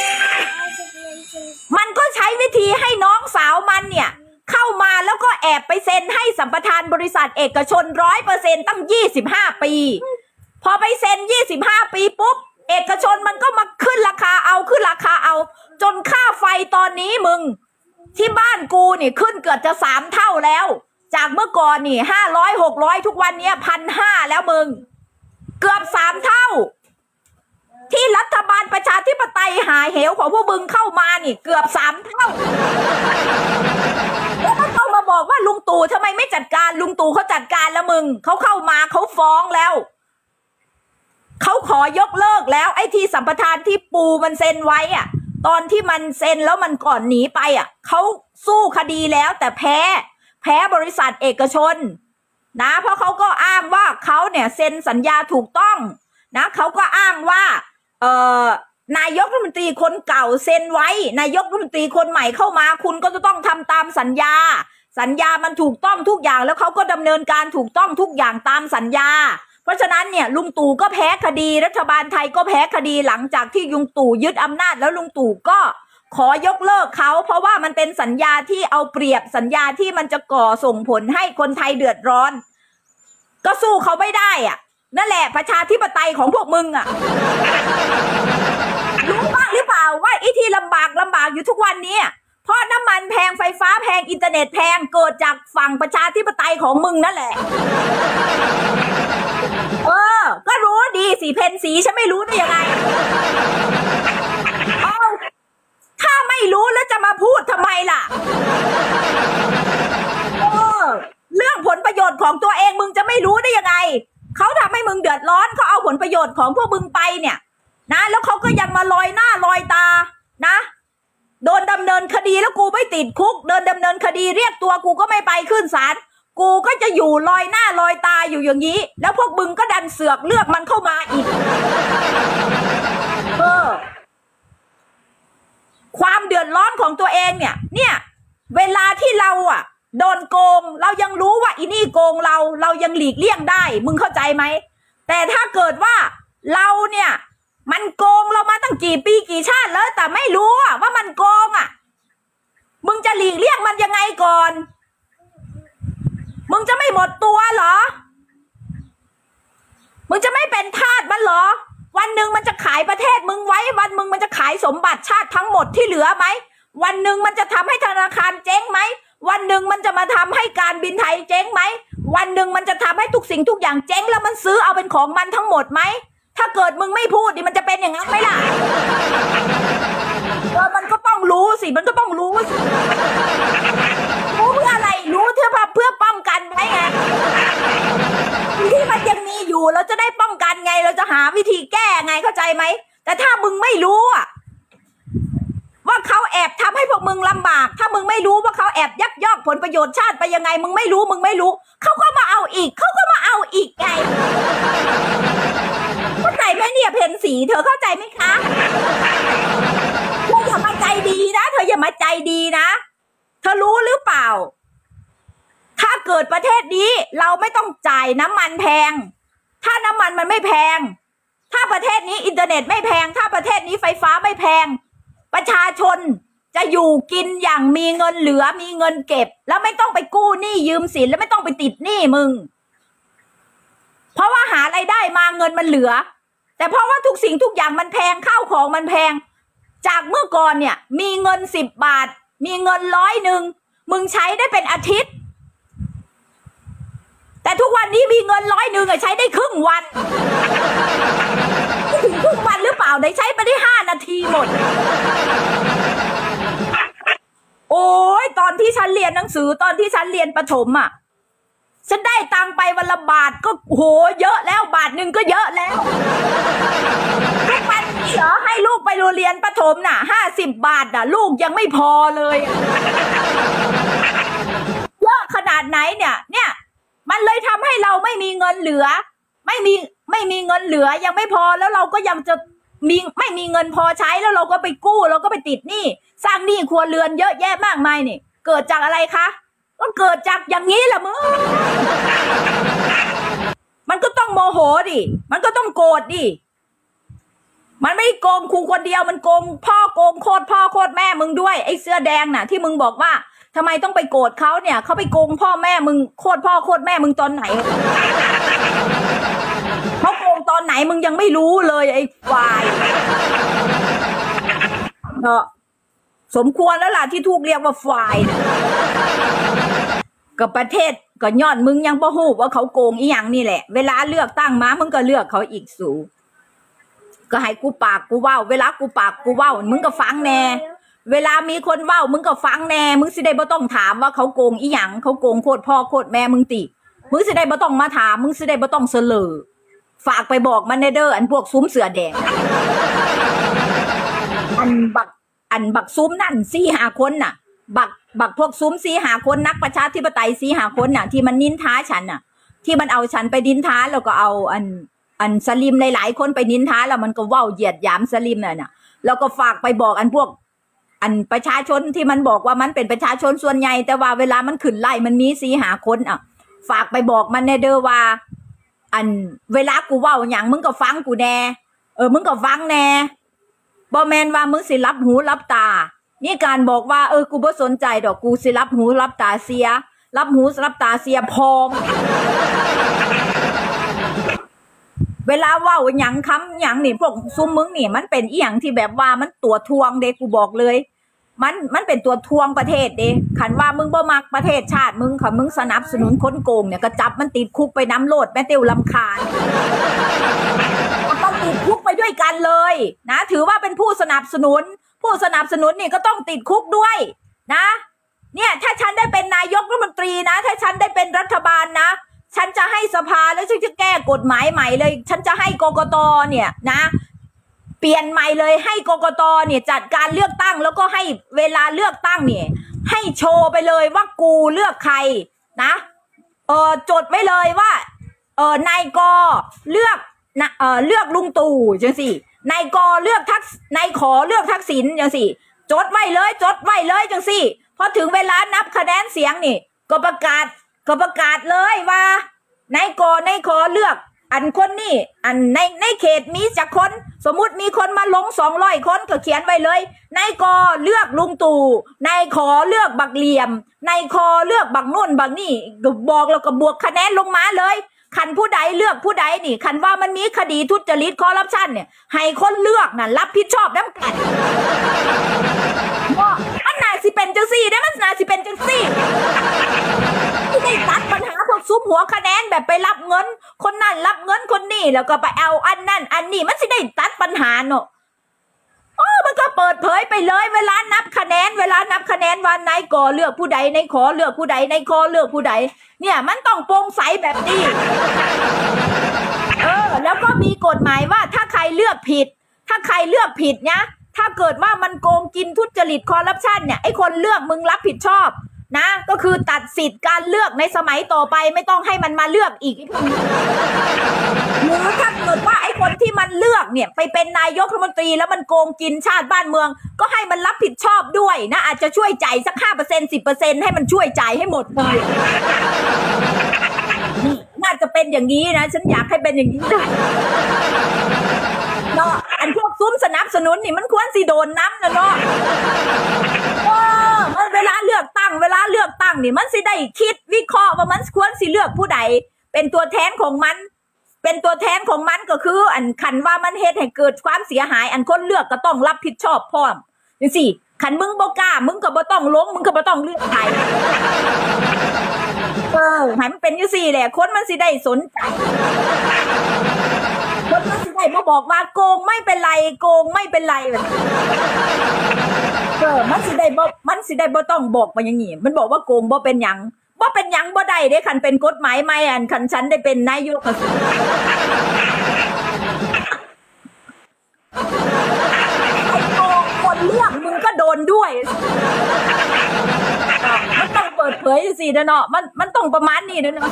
มันก็ใช้วิธีให้น้องสาวมันเนี่ยเข้ามาแล้วก็แอบไปเซ็นให้สัมปทานบริษัทเอกชนร้อยเปอร์เซ็นต์ตั้งยี่สิบห้าปีพอไปเซ็นยี่สิบห้าปีปุ๊บเอกชนมันก็มาขึ้นราคาเอาขึ้นราคาเอาจนค่าไฟตอนนี้มึงที่บ้านกูนี่ขึ้นเกือบจะสามเท่าแล้วจากเมื่อก่อนนี่ห้าร้อยหกร้อยทุกวันนี้พันห้าแล้วมึงเกือบสามเท่าที่รัฐบาลประชาธิปไตยหาเหวของพวกมึงเข้ามานี่เกือบสามเท่าแล้วก็ต้องมาบอกว่าลุงตู่ทำไมไม่จัดการลุงตู่เขาจัดการแล้วมึงเขาเข้ามาเขาฟ้องแล้วเขาขอยกเลิกแล้วไอ้ที่สัมปทานที่ปูมันเซ็นไว้อ่ะตอนที่มันเซ็นแล้วมันก่อนหนีไปอ่ะเขาสู้คดีแล้วแต่แพ้แพ้บริษัทเอกชนนะเพราะเขาก็อ้างว่าเขาเนี่ยเซ็นสัญญาถูกต้องนะเขาก็อ้างว่าเอ่อนายกรัฐมนตรีคนเก่าเซ็นไว้นายกรัฐมนตรีคนใหม่เข้ามาคุณก็จะต้องทำตามสัญญาสัญญามันถูกต้องทุกอย่างแล้วเขาก็ดำเนินการถูกต้องทุกอย่างตามสัญญาเพราะฉะนั้นเนี่ยลุงตู่ก็แพ้คดีรัฐบาลไทยก็แพ้คดีหลังจากที่ลุงตู่ยึดอำนาจแล้วลุงตู่ก็ขอยกเลิกเขาเพราะว่ามันเป็นสัญญาที่เอาเปรียบสัญญาที่มันจะก่อส่งผลให้คนไทยเดือดร้อนก็สู้เขาไม่ได้อ่ะนั่นแหละประชาธิปไตยของพวกมึงอ่ะรู้บ้างหรือเปล่าว่าไอ้ที่ลำบากลำบากอยู่ทุกวันนี้เพราะน้ำมันแพงไฟฟ้าแพงอินเทอร์เน็ตแพงเกิดจากฝั่งประชาธิปไตยของมึงนั่นแหละเออก็รู้ดีสีเพนสีฉันไม่รู้ได้ยังไงเอาถ้าไม่รู้แล้วจะมาพูดทำไมล่ะเออเรื่องผลประโยชน์ของตัวเองมึงจะไม่รู้ได้ยังไงเขาทำให้มึงเดือดร้อนเขาเอาผลประโยชน์ของพวกมึงไปเนี่ยนะแล้วเขาก็ยังมาลอยหน้าลอยตานะโดนดำเนินคดีแล้วกูไม่ติดคุกเดินดำเนินคดีเรียกตัวกูก็ไม่ไปขึ้นศาลกูก็จะอยู่ลอยหน้าลอยตาอยู่อย่างนี้แล้วพวกมึงก็ดันเสือกเลือกมันเข้ามาอีกเออความเดือดร้อนของตัวเองเนี่ยเนี่ยเวลาที่เราอ่ะโดนโกงเรายังรู้ว่าอีนี่โกงเราเรายังหลีกเลี่ยงได้มึงเข้าใจไหมแต่ถ้าเกิดว่าเราเนี่ยมันโกงเรามาตั้งกี่ปีกี่ชาติแล้วแต่ไม่รู้อ่ะว่ามันโกงอ่ะมึงจะหลีกเลี่ยงมันยังไงก่อนมึงจะไม่หมดตัวเหรอมึงจะไม่เป็นทาสมันเหรอวันหนึ่งมันจะขายประเทศมึงไว้วันมึงมันจะขายสมบัติชาติทั้งหมดที่เหลือไหมวันหนึ่งมันจะทำให้ธนาคารเจ๊งไหมวันหนึ่งมันจะมาทำให้การบินไทยเจ๊งไหมวันหนึ่งมันจะทำให้ทุกสิ่งทุกอย่างเจ๊งแล้วมันซื้อเอาเป็นของมันทั้งหมดไหมถ้าเกิดมึงไม่พูดดิมันจะเป็นอย่างนั้นไหมล่ะเออมันก็ต้องรู้สิมันก็ต้องรู้สิรู้เพื่ออะไรรู้เพื่อเพื่อป้องกันไว้ไงที่มันยังมีอยู่เราจะได้ป้องกันไงเราจะหาวิธีแก้ไงเข้าใจไหมแต่ถ้ามึงไม่รู้อะว่าเขาแอบทำให้พวกมึงลำบากถ้ามึงไม่รู้ว่าเขาแอบยักยอกผลประโยชน์ชาติไปยังไงมึงไม่รู้มึงไม่รู้เขาก็มาเอาอีกเขาก็มาเอาอีกไงเข้าใจไหมเนี่ยเพนสีเธอเข้าใจไหมคะเธออย่ามาใจดีนะเธออย่ามาใจดีนะเธอรู้หรือเปล่าถ้าเกิดประเทศนี้เราไม่ต้องจ่ายน้ำมันแพงถ้าน้ำมันมันไม่แพงถ้าประเทศนี้อินเทอร์เน็ตไม่แพงถ้าประเทศนี้ไฟฟ้าไม่แพงประชาชนจะอยู่กินอย่างมีเงินเหลือมีเงินเก็บแล้วไม่ต้องไปกู้หนี้ยืมสินแล้วไม่ต้องไปติดหนี้มึงเพราะว่าหาไรายได้มาเงินมันเหลือแต่เพราะว่าทุกสิ่งทุกอย่างมันแพงข้าวของมันแพงจากเมื่อก่อนเนี่ยมีเงินสิบบาทมีเงินร้อยหนึ่งมึงใช้ได้เป็นอาทิตย์แต่ทุกวันนี้มีเงินร้อยหนึ่งใช้ได้ครึ่งวันถึงครึ่งวันหรือเปล่าได้ใช้ไปได้ห้านาทีหมดโอ้ยตอนที่ฉันเรียนหนังสือตอนที่ฉันเรียนประถมอ่ะฉันได้ตังไปวันละบาทก็โหเยอะแล้วบาทหนึ่งก็เยอะแล้วทุกวันนี้เหรอให้ลูกไปโรงเรียนประถมน่ะห้าสิบบาทน่ะลูกยังไม่พอเลยเยอะขนาดไหนเนี่ยเนี่ยมันเลยทำให้เราไม่มีเงินเหลือไม่มีไม่มีเงินเหลือยังไม่พอแล้วเราก็ยังจะมีไม่มีเงินพอใช้แล้วเราก็ไปกู้เราก็ไปติดหนี้สร้างหนี้ครัวเรือนเยอะแยะมากมายนี่เกิดจากอะไรคะก็เกิดจากอย่างนี้แหละมึงมันก็ต้องโมโหดิมันก็ต้องโกรธดิมันไม่โกงครูคนเดียวมันโกงพ่อโกงโคตรพ่อโคตรแม่มึงด้วยไอ้เสื้อแดงน่ะที่มึงบอกว่าทำไมต้องไปโกรธเขาเนี่ยเขาไปโกงพ่อแม่มึงโคตรพ่อโคตรแม่มึงตอนไหนเขาโกงตอนไหนมึงยังไม่รู้เลยไอ้ควายเนาะสมควรแล้วล่ะที่ถูกเรียกว่าฝ่ายกับประเทศก็ย้อนมึงยังบ่ฮู้ว่าเขาโกงอีหยังนี่แหละเวลาเลือกตั้งมามึงก็เลือกเขาอีกสูก็ให้กูปากกูเว้าเวลากูปากกูเว้ามึงก็ฟังแน่เวลามีคนเว้ามึงก็ฟังแน่มึงสิได้บ่ต้องถามว่าเขาโกงอีหยังเขาโกงโคตรพ่อโคตรแม่มึงติมึงสิได้บ่ต้องมาถามมึงสิได้บ่ต้องเสลอฝากไปบอกมันเด้ออันพวกซุ้มเสือแดงอันบักอันบักซุ้มนั่นสี่หาคนน่ะบักบักพวกซุ้มสี่หาคนนักประชาธิปไตยสี่หาคนน่ะที่มันนินท้าฉันน่ะที่มันเอาฉันไปนินท้าแล้วก็เอาอันอันสลิมหลายๆคนไปนินท้าแล้วมันก็เว้าเหยียดหยามสลิมน่ะน่ะแล้วก็ฝากไปบอกอันพวกอันประชาชนที่มันบอกว่ามันเป็นประชาชนส่วนใหญ่แต่ว่าเวลามันขึ้นไล่มันมีสี่หาคนอ่ะฝากไปบอกมันเด้อว่าอันเวลากูเว้าอย่างมึงก็ฟังกูแน่เออมึงก็ฟังแน่บ่แมนว่ามึงสิรับหูรับตานี่การบอกว่าเออกูบ่สนใจดอกกูสิรับหูรับตาเสียรับหูรับตาเสียพร้อมเวลาเว้าหยังคำหยังนี่พวกซุมมึงนี่มันเป็นอีหยังที่แบบว่ามันตัวทวงเด้กูบอกเลยมันมันเป็นตัวทวงประเทศเด้ขันว่ามึงบ่มักประเทศชาติมึงค่ะมึงสนับสนุนคนโกงเนี่ยก็จับมันติดคุกไปน้ำโลดแม่เตียวลำคาญต้องติดคุกไปด้วยกันเลยนะถือว่าเป็นผู้สนับสนุนผู้สนับสนุนนี่ก็ต้องติดคุกด้วยนะเนี่ยถ้าฉันได้เป็นนายกรัฐมนตรีนะถ้าฉันได้เป็นรัฐบาลนะฉันจะให้สภาแล้วฉันจะแก้กฎหมายใหม่เลยฉันจะให้กกตเนี่ยนะเปลี่ยนใหม่เลยให้กกตเนี่ยจัดการเลือกตั้งแล้วก็ให้เวลาเลือกตั้งเนี่ยให้โชว์ไปเลยว่ากูเลือกใครนะเออจดไว้เลยว่าเออนายกเลือกนะเออเลือกลุงตู่จังสินายกเลือกทักนายขอเลือกทักษิณจังสิจดไว้เลยจดไว้เลยจังสิพอถึงเวลานับคะแนนเสียงนี่ก็ประกาศก็ประกาศเลยว่านายกนายขอเลือกอันคนนี่อันในในเขตมีจักคนสมมุติมีคนมาลงสองร้อยคนก็เขียนไว้เลยนายกเลือกลุงตู่นายขอเลือกบักเหลี่ยมนายคอเลือกบักนู่นบักนี่ก็บอกแล้วก็บวกคะแนนลงมาเลยคันผู้ใดเลือกผู้ใดนี่คันว่ามันมีคดีทุจริตคอร์รัปชันเนี่ยให้คนเลือกน่ะรับผิดชอบน้ำกันมันน่าสิเป็นจังซี่ได้มันน่าสิเป็นจังซี่ที่ได้ตัดปัญหาพวกซุปหัวคะแนนแบบไปรับเงินคนนั่นรับเงินคนนี่แล้วก็ไปเอาอันนั่นอันนี้มันสิได้ตัดปัญหาเนอะโอ้มันก็เปิดเผยไปเลยเวลานับคะแนนเวลานับคะแนนว่านายกอเลือกผู้ใดนายขอเลือกผู้ใดนายคอเลือกผู้ใดเนี่ยมันต้องโปร่งใสแบบนี้เออแล้วก็มีกฎหมายว่าถ้าใครเลือกผิดถ้าใครเลือกผิดเนี่ยถ้าเกิดว่ามันโกงกินทุจริตคอร์รัปชันเนี่ยไอ้คนเลือกมึงรับผิดชอบนะก็คือตัดสิทธิ์การเลือกในสมัยต่อไปไม่ต้องให้มันมาเลือกอีกหรือถ้าเกิดว่าไอ้คนที่มันเลือกเนี่ยไปเป็นนายกรัฐมนตรีแล้วมันโกงกินชาติบ้านเมืองก็ให้มันรับผิดชอบด้วยนะอาจจะช่วยจ่ายสักห้าเปอร์เซ็นต์สิบเปอร์เซ็นต์ให้มันช่วยจ่ายให้หมดเลยน่าจะเป็นอย่างนี้นะฉันอยากให้เป็นอย่างนี้นะเนาะอันพวกซุ้มสนับสนุนนี่มันควรสิโดนน้ำนะเนาะมันเวลาเลือกตั้งเวลาเลือกตั้งนี่มันสิได้คิดวิเคราะห์ว่ามันควรสิเลือกผู้ใดเป็นตัวแทนของมันเป็นตัวแทนของมันก็คืออันคันว่ามันเฮ็ดให้เกิดความเสียหายอันคนเลือกก็ต้องรับผิดชอบพร้อมจังซี่คันมึงบ่กล้ามึงก็บ่ต้องลงมึงก็บ่ต้องเลือกใครเออให้มันเป็นจังซี่แหละคนมันสิได้สนใจคนมันสิได้มาบอกว่าโกงไม่เป็นไรโกงไม่เป็นไรแบบเออมันสิได้บ่มันสิได้บ่ต้องบอกมาอย่างงี้มันบอกว่าโกงบ่เป็นหยังบ่เป็นหยังบ่ได้เด้คันเป็นกฎหมายใหม่อันคันฉันได้เป็นนายกไอ้โกงคนเลือกมึงก็โดนด้วยมันต้องเปิดเผยสิเนาะมันมันต้องประมาณนี้เนาะ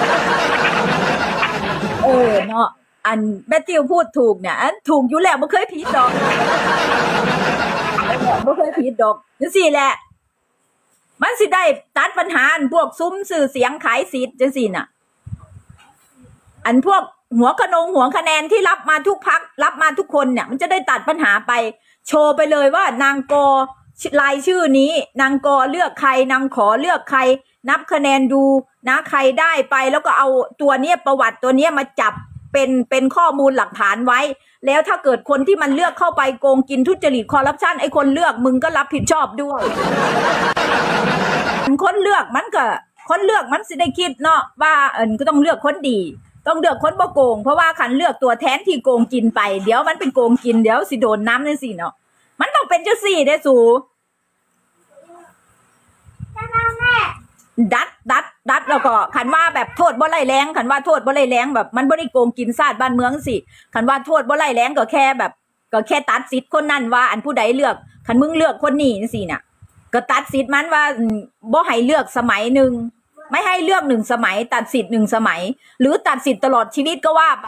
เออเนาะอันแม่ติวพูดถูกเนี่ยอันถูกอยู่แล้วบ่เคยผิดดอกบ่เคยผิดดอกจังซี่แหละมันสิได้ตัดปัญหาอันพวกซุ้มสื่อเสียงขายสิทธิ์จังซี่น่ะอันพวกหัวขนงหัวคะแนนที่รับมาทุกพรรครับมาทุกคนเนี่ยมันจะได้ตัดปัญหาไปโชว์ไปเลยว่านางกอรายชื่อนี้นางกอเลือกใครนางขอเลือกใครนับคะแนนดูนะใครได้ไปแล้วก็เอาตัวเนี้ยประวัติตัวเนี้ยมาจับเป็นเป็นข้อมูลหลักฐานไว้แล้วถ้าเกิดคนที่มันเลือกเข้าไปโกงกินทุจริตคอร์รัปชันไอ้คนเลือกมึงก็รับผิดชอบด้วยคนเลือกมันก็คนเลือกมันสิได้คิดเนาะว่าเอิ้นก็ต้องเลือกคนดีต้องเลือกคนบ่โกงเพราะว่าคันเลือกตัวแทนที่โกงกินไปเดี๋ยวมันเป็นโกงกินเดี๋ยวสิโดนน้ำนั่นสิเนาะมันต้องเป็นจังซี่เด้สูดัดดัดดัดแล้วก็คันว่าแบบโทษบ่ไล่แรงคันว่าโทษบ่ไล่แรงแบบมันบ่ได้โกงกินชาติบ้านเมืองสิคันว่าโทษบ่ไล่แรงก็แค่แบบก็แค่ตัดสิทธิ์คนนั้นว่าอันผู้ใดเลือกคันมึงเลือกคนนี้จังซี่น่ะก็ตัดสิทธิ์มันว่าบ่ให้เลือกสมัยนึงไม่ให้เลือกหนึ่งสมัยตัดสิทธิ์หนึ่งสมัยหรือตัดสิทธิ์ตลอดชีวิตก็ว่าไป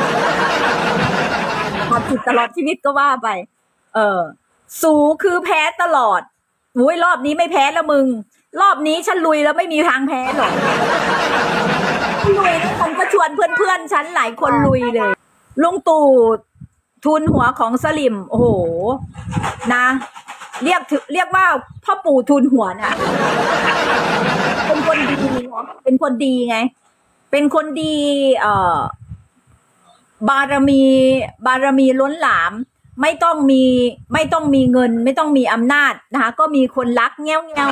ตัดสิทธิ์ตลอดชีวิตก็ว่าไปเออสูคือแพ้ตลอดโอ้ยรอบนี้ไม่แพ้แล้วมึงรอบนี้ฉันลุยแล้วไม่มีทางแพ้หรอกลุยแล้วฉันก็ชชวนเพื่อนๆฉันหลายคนลุยเลยลุงตู่ทุนหัวของสลิมโอ้โหนะเรียกเรียกว่าพ่อปู่ทุนหัวน่ะเป็นคนดีเป็นคนดีไงเป็นคนดี เอ่อบารมีบารมีล้นหลามไม่ต้องมีไม่ต้องมีเงินไม่ต้องมีอำนาจนะคะก็มีคนรักแง่วแง่ว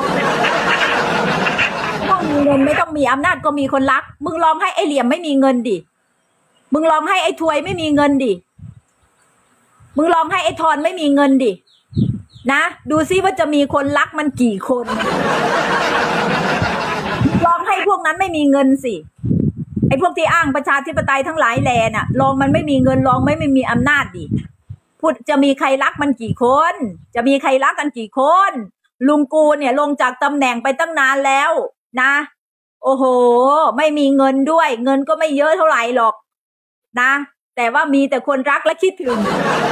ไม่ต้องมีเงินไม่ต้องมีอำนาจก็มีคนรักมึงลองให้ไอ้เหลี่ยมไม่มีเงินดิมึงลองให้ไอ้ถวยไม่มีเงินดิมึงลองให้ไอ้ทอนไม่มีเงินดินะดูซิว่าจะมีคนรักมันกี่คนลองให้พวกนั้นไม่มีเงินสิไอ้พวกที่อ้างประชาธิปไตยทั้งหลายแลน่ะลองมันไม่มีเงินลองไม่ไม่มีอำนาจดิพูดจะมีใครรักมันกี่คนจะมีใครรักกันกี่คนลุงกูเนี่ยลงจากตำแหน่งไปตั้งนานแล้วนะโอ้โหไม่มีเงินด้วยเงินก็ไม่เยอะเท่าไหร่หรอกนะแต่ว่ามีแต่คนรักและคิดถึง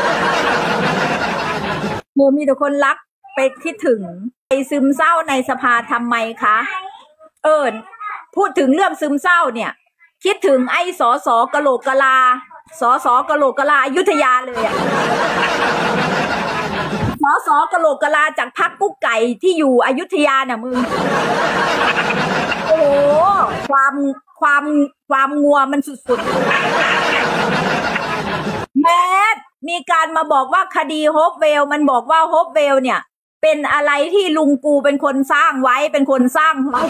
โมมีแต่คนรักไปคิดถึงไปซึมเศร้าในสภาทำไมคะเอิญพูดถึงเรื่องซึมเศร้าเนี่ยคิดถึงไอ้สอสอกะโหลกกะลาสอสอกะโหลกกะลาอยุธยาเลยอะสอสอกะโหลกกะลาจากพรรคกุ๊กไก่ที่อยู่อยุธยาน่ะมึงโอ้โหความความความงัวมันสุดๆแม้มีการมาบอกว่าคดีโฮปเวลมันบอกว่าโฮปเวลเนี่ยเป็นอะไรที่ลุงกูเป็นคนสร้างไว้เป็นคนสร้างไว้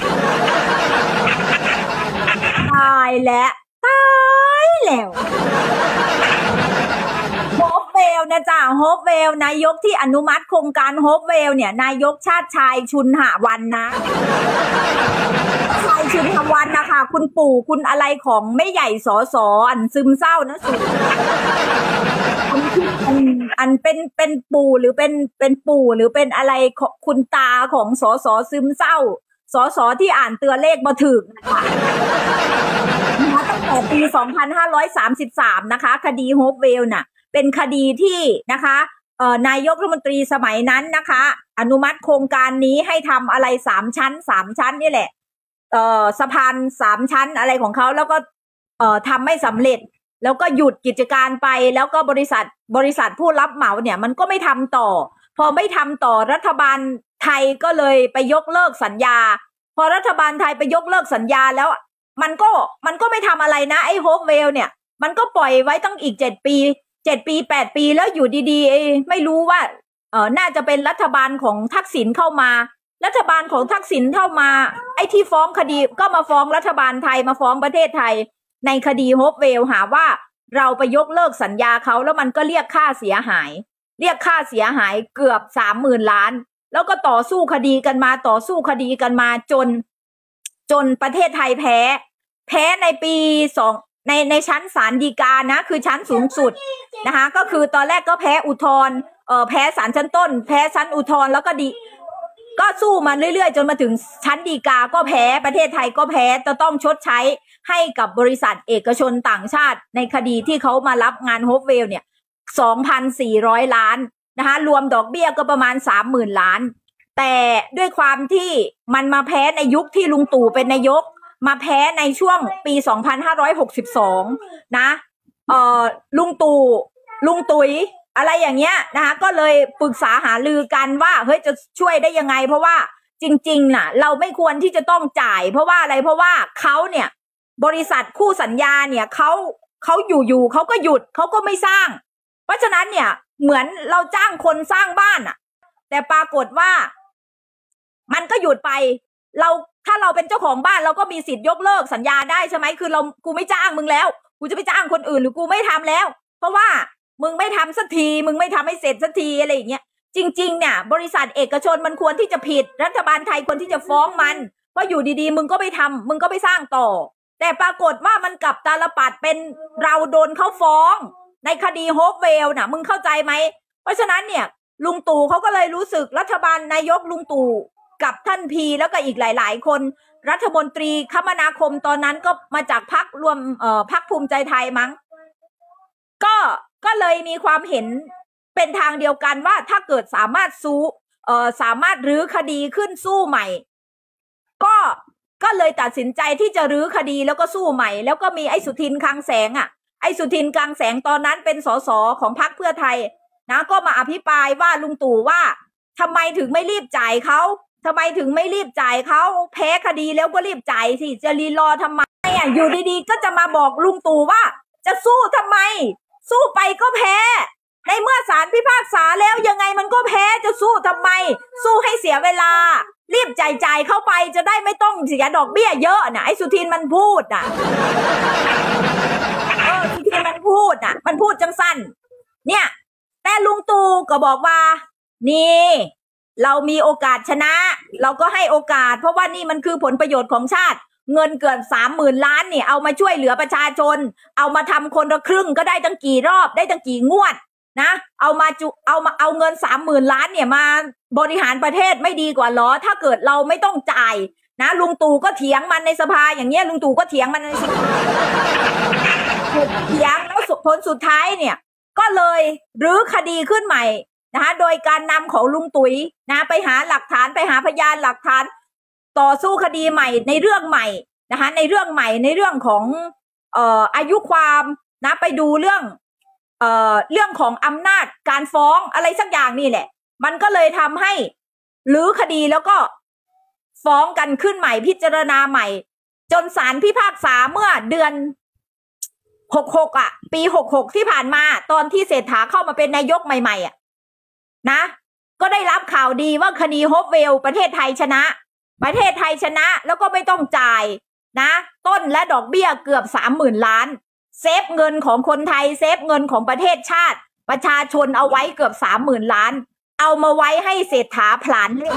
ตายแล้วตายแล้วโฮปเวลนะจ๊ะโฮปเวลนายกที่อนุมัติโครงการโฮปเวลเนี่ยนายกชาติชายชุนหวันนะชายชุนหวันนะคะคุณปู่คุณอะไรของไม่ใหญ่สอสออันซึมเศร้านะสุดอันอันเป็นเป็นปู่หรือเป็นเป็นปู่หรือเป็นอะไรคุณตาของสอสอซึมเศร้าสอสอที่อ่านเตือนเลขมาถึงนะคะตั้งแต่ปีสองพันห้าร้อยสามสิบสามนะคะคดีโฮปเวลน่ะเป็นคดีที่นะคะเอ่อนายกรัฐมนตรีสมัยนั้นนะคะอนุมัติโครงการนี้ให้ทำอะไรสามชั้นสามชั้นนี่แหละเอ่อสะพานสามชั้นอะไรของเขาแล้วก็เอ่อทำไม่สำเร็จแล้วก็หยุดกิจการไปแล้วก็บริษัทบริษัทผู้รับเหมาเนี่ยมันก็ไม่ทำต่อพอไม่ทำต่อรัฐบาลไทยก็เลยไปยกเลิกสัญญาพอรัฐบาลไทยไปยกเลิกสัญญาแล้วมันก็มันก็ไม่ทำอะไรนะไอ้โฮปเวลเนี่ยมันก็ปล่อยไว้ตั้งอีกเจ็ดปีเจ็ดปีแปดปีแล้วอยู่ดีๆไม่รู้ว่าเออน่าจะเป็นรัฐบาลของทักษิณเข้ามารัฐบาลของทักษิณเข้ามาไอ้ที่ฟ้องคดีก็มาฟ้องรัฐบาลไทยมาฟ้องประเทศไทยในคดีโฮปเวลหาว่าเราไปยกเลิกสัญญาเขาแล้วมันก็เรียกค่าเสียหายเรียกค่าเสียหายเกือบสามหมื่นล้านแล้วก็ต่อสู้คดีกันมาต่อสู้คดีกันมาจนจนประเทศไทยแพ้แพ้ในปีสองในในชั้นศาลฎีกานะคือชั้นสูงสุดนะคะก็คือตอนแรกก็แพ้อุทธรณ์เอ่อแพ้ศาลชั้นต้นแพ้ชั้นอุทธรณ์แล้วก็ดีก็สู้มาเรื่อยๆจนมาถึงชั้นฎีกาก็แพ้ประเทศไทยก็แพ้จะต้องชดใช้ให้กับบริษัทเอกชนต่างชาติในคดีที่เขามารับงานโฮปเวลเนี่ย สองพันสี่ร้อย ล้านนะคะรวมดอกเบี้ยก็ประมาณ สามหมื่น ล้านแต่ด้วยความที่มันมาแพ้ในยุคที่ลุงตู่เป็นนายกมาแพ้ในช่วงปีสองพันห้าร้อยหกสิบสองนะเอ่อลุงตู่ลุงตุ๋ยอะไรอย่างเงี้ยนะคะก็เลยปรึกษาหารือกันว่าเฮ้ยจะช่วยได้ยังไงเพราะว่าจริงๆน่ะเราไม่ควรที่จะต้องจ่ายเพราะว่าอะไรเพราะว่าเขาเนี่ยบริษัทคู่สัญญาเนี่ยเขาเขาอยู่ๆเขาก็หยุดเขาก็ไม่สร้างเพราะฉะนั้นเนี่ยเหมือนเราจ้างคนสร้างบ้านอ่ะแต่ปรากฏว่ามันก็หยุดไปเราถ้าเราเป็นเจ้าของบ้านเราก็มีสิทธิ์ยกเลิกสัญญาได้ใช่ไหมคือเรากูไม่จ้างมึงแล้วกูจะไปจ้างคนอื่นหรือกูไม่ทำแล้วเพราะว่ามึงไม่ทำสักทีมึงไม่ทำให้เสร็จสักทีอะไรอย่างเงี้ยจริงๆเนี่ยบริษัทเอกชนมันควรที่จะผิดรัฐบาลไทยควรที่จะฟ้องมันเพราะอยู่ดีๆมึงก็ไม่ทำมึงก็ไม่สร้างต่อแต่ปรากฏว่ามันกลับตาลปัดเป็นเราโดนเขาฟ้องในคดีโฮปเวลน่ะมึงเข้าใจไหมเพราะฉะนั้นเนี่ยลุงตู่เขาก็เลยรู้สึกรัฐบาลนายกลุงตู่กับท่านพีแล้วก็อีกหลายๆคนรัฐมนตรีคมนาคมตอนนั้นก็มาจากพรรครวมเอ่อพรรคภูมิใจไทยมั้งก็ก็เลยมีความเห็นเป็นทางเดียวกันว่าถ้าเกิดสามารถสู้เอ่อสามารถรื้อคดีขึ้นสู้ใหม่ก็ก็เลยตัดสินใจที่จะรื้อคดีแล้วก็สู้ใหม่แล้วก็มีไอ้สุทินคลังแสงอ่ะไอ้สุทินคลังแสงตอนนั้นเป็นสสของพรรคเพื่อไทยนะก็มาอภิปรายว่าลุงตู่ว่าทำไมถึงไม่รีบจ่ายเขาทำไมถึงไม่รีบจ่ายเขาแพ้คดีแล้วก็รีบจ่ายสิจะรีรอทำไมอ่ะอยู่ดีๆก็จะมาบอกลุงตู่ว่าจะสู้ทำไมสู้ไปก็แพ้ในเมื่อศาลพิพากษาแล้วยังไงมันก็แพ้จะสู้ทำไมสู้ให้เสียเวลารีบจ่ายจ่ายเข้าไปจะได้ไม่ต้องเสียดอกเบี้ยเยอะนะไอ้สุทินมันพูดอ่ะเออสุทินมันพูดอ่ะมันพูดจังสั้นเนี่ยแต่ลุงตู่ก็บอกว่านี่เรามีโอกาสชนะเราก็ให้โอกาสเพราะว่านี่มันคือผลประโยชน์ของชาติเงินเกือบสามหมื่นล้านเนี่ยเอามาช่วยเหลือประชาชนเอามาทำคนละครึ่งก็ได้ตั้งกี่รอบได้ตั้งกี่งวดนะเอามาจุเอามาเอาเงินสามหมื่นล้านเนี่ยมาบริหารประเทศไม่ดีกว่าหรอถ้าเกิดเราไม่ต้องจ่ายนะลุงตู่ก็เถียงมันในสภาอย่างเงี้ยลุงตู่ก็เถียงมันในสภาเถียงแล้วผลสุดท้ายเนี่ยก็เลยรื้อคดีขึ้นใหม่นะคะโดยการนำของลุงตุ๋ยนะไปหาหลักฐานไปหาพยานหลักฐานต่อสู้คดีใหม่ในเรื่องใหม่นะคะในเรื่องใหม่ในเรื่องของเอ่ออายุความนะไปดูเรื่องเอ่อเรื่องของอำนาจการฟ้องอะไรสักอย่างนี่แหละมันก็เลยทำให้รื้อคดีแล้วก็ฟ้องกันขึ้นใหม่พิจารณาใหม่จนศาลพิพากษาเมื่อเดือนหกหกอ่ะปีหกหกที่ผ่านมาตอนที่เศรษฐาเข้ามาเป็นนายกใหม่ๆอ่ะนะก็ได้รับข่าวดีว่าคดีโฮปเวลประเทศไทยชนะประเทศไทยชนะแล้วก็ไม่ต้องจ่ายนะต้นและดอกเบี้ยเกือบสามหมื่นล้านเซฟเงินของคนไทยเซฟเงินของประเทศชาติประชาชนเอาไว้เกือบสามหมื่นล้านเอามาไว้ให้เศรษฐาผลาญเล่น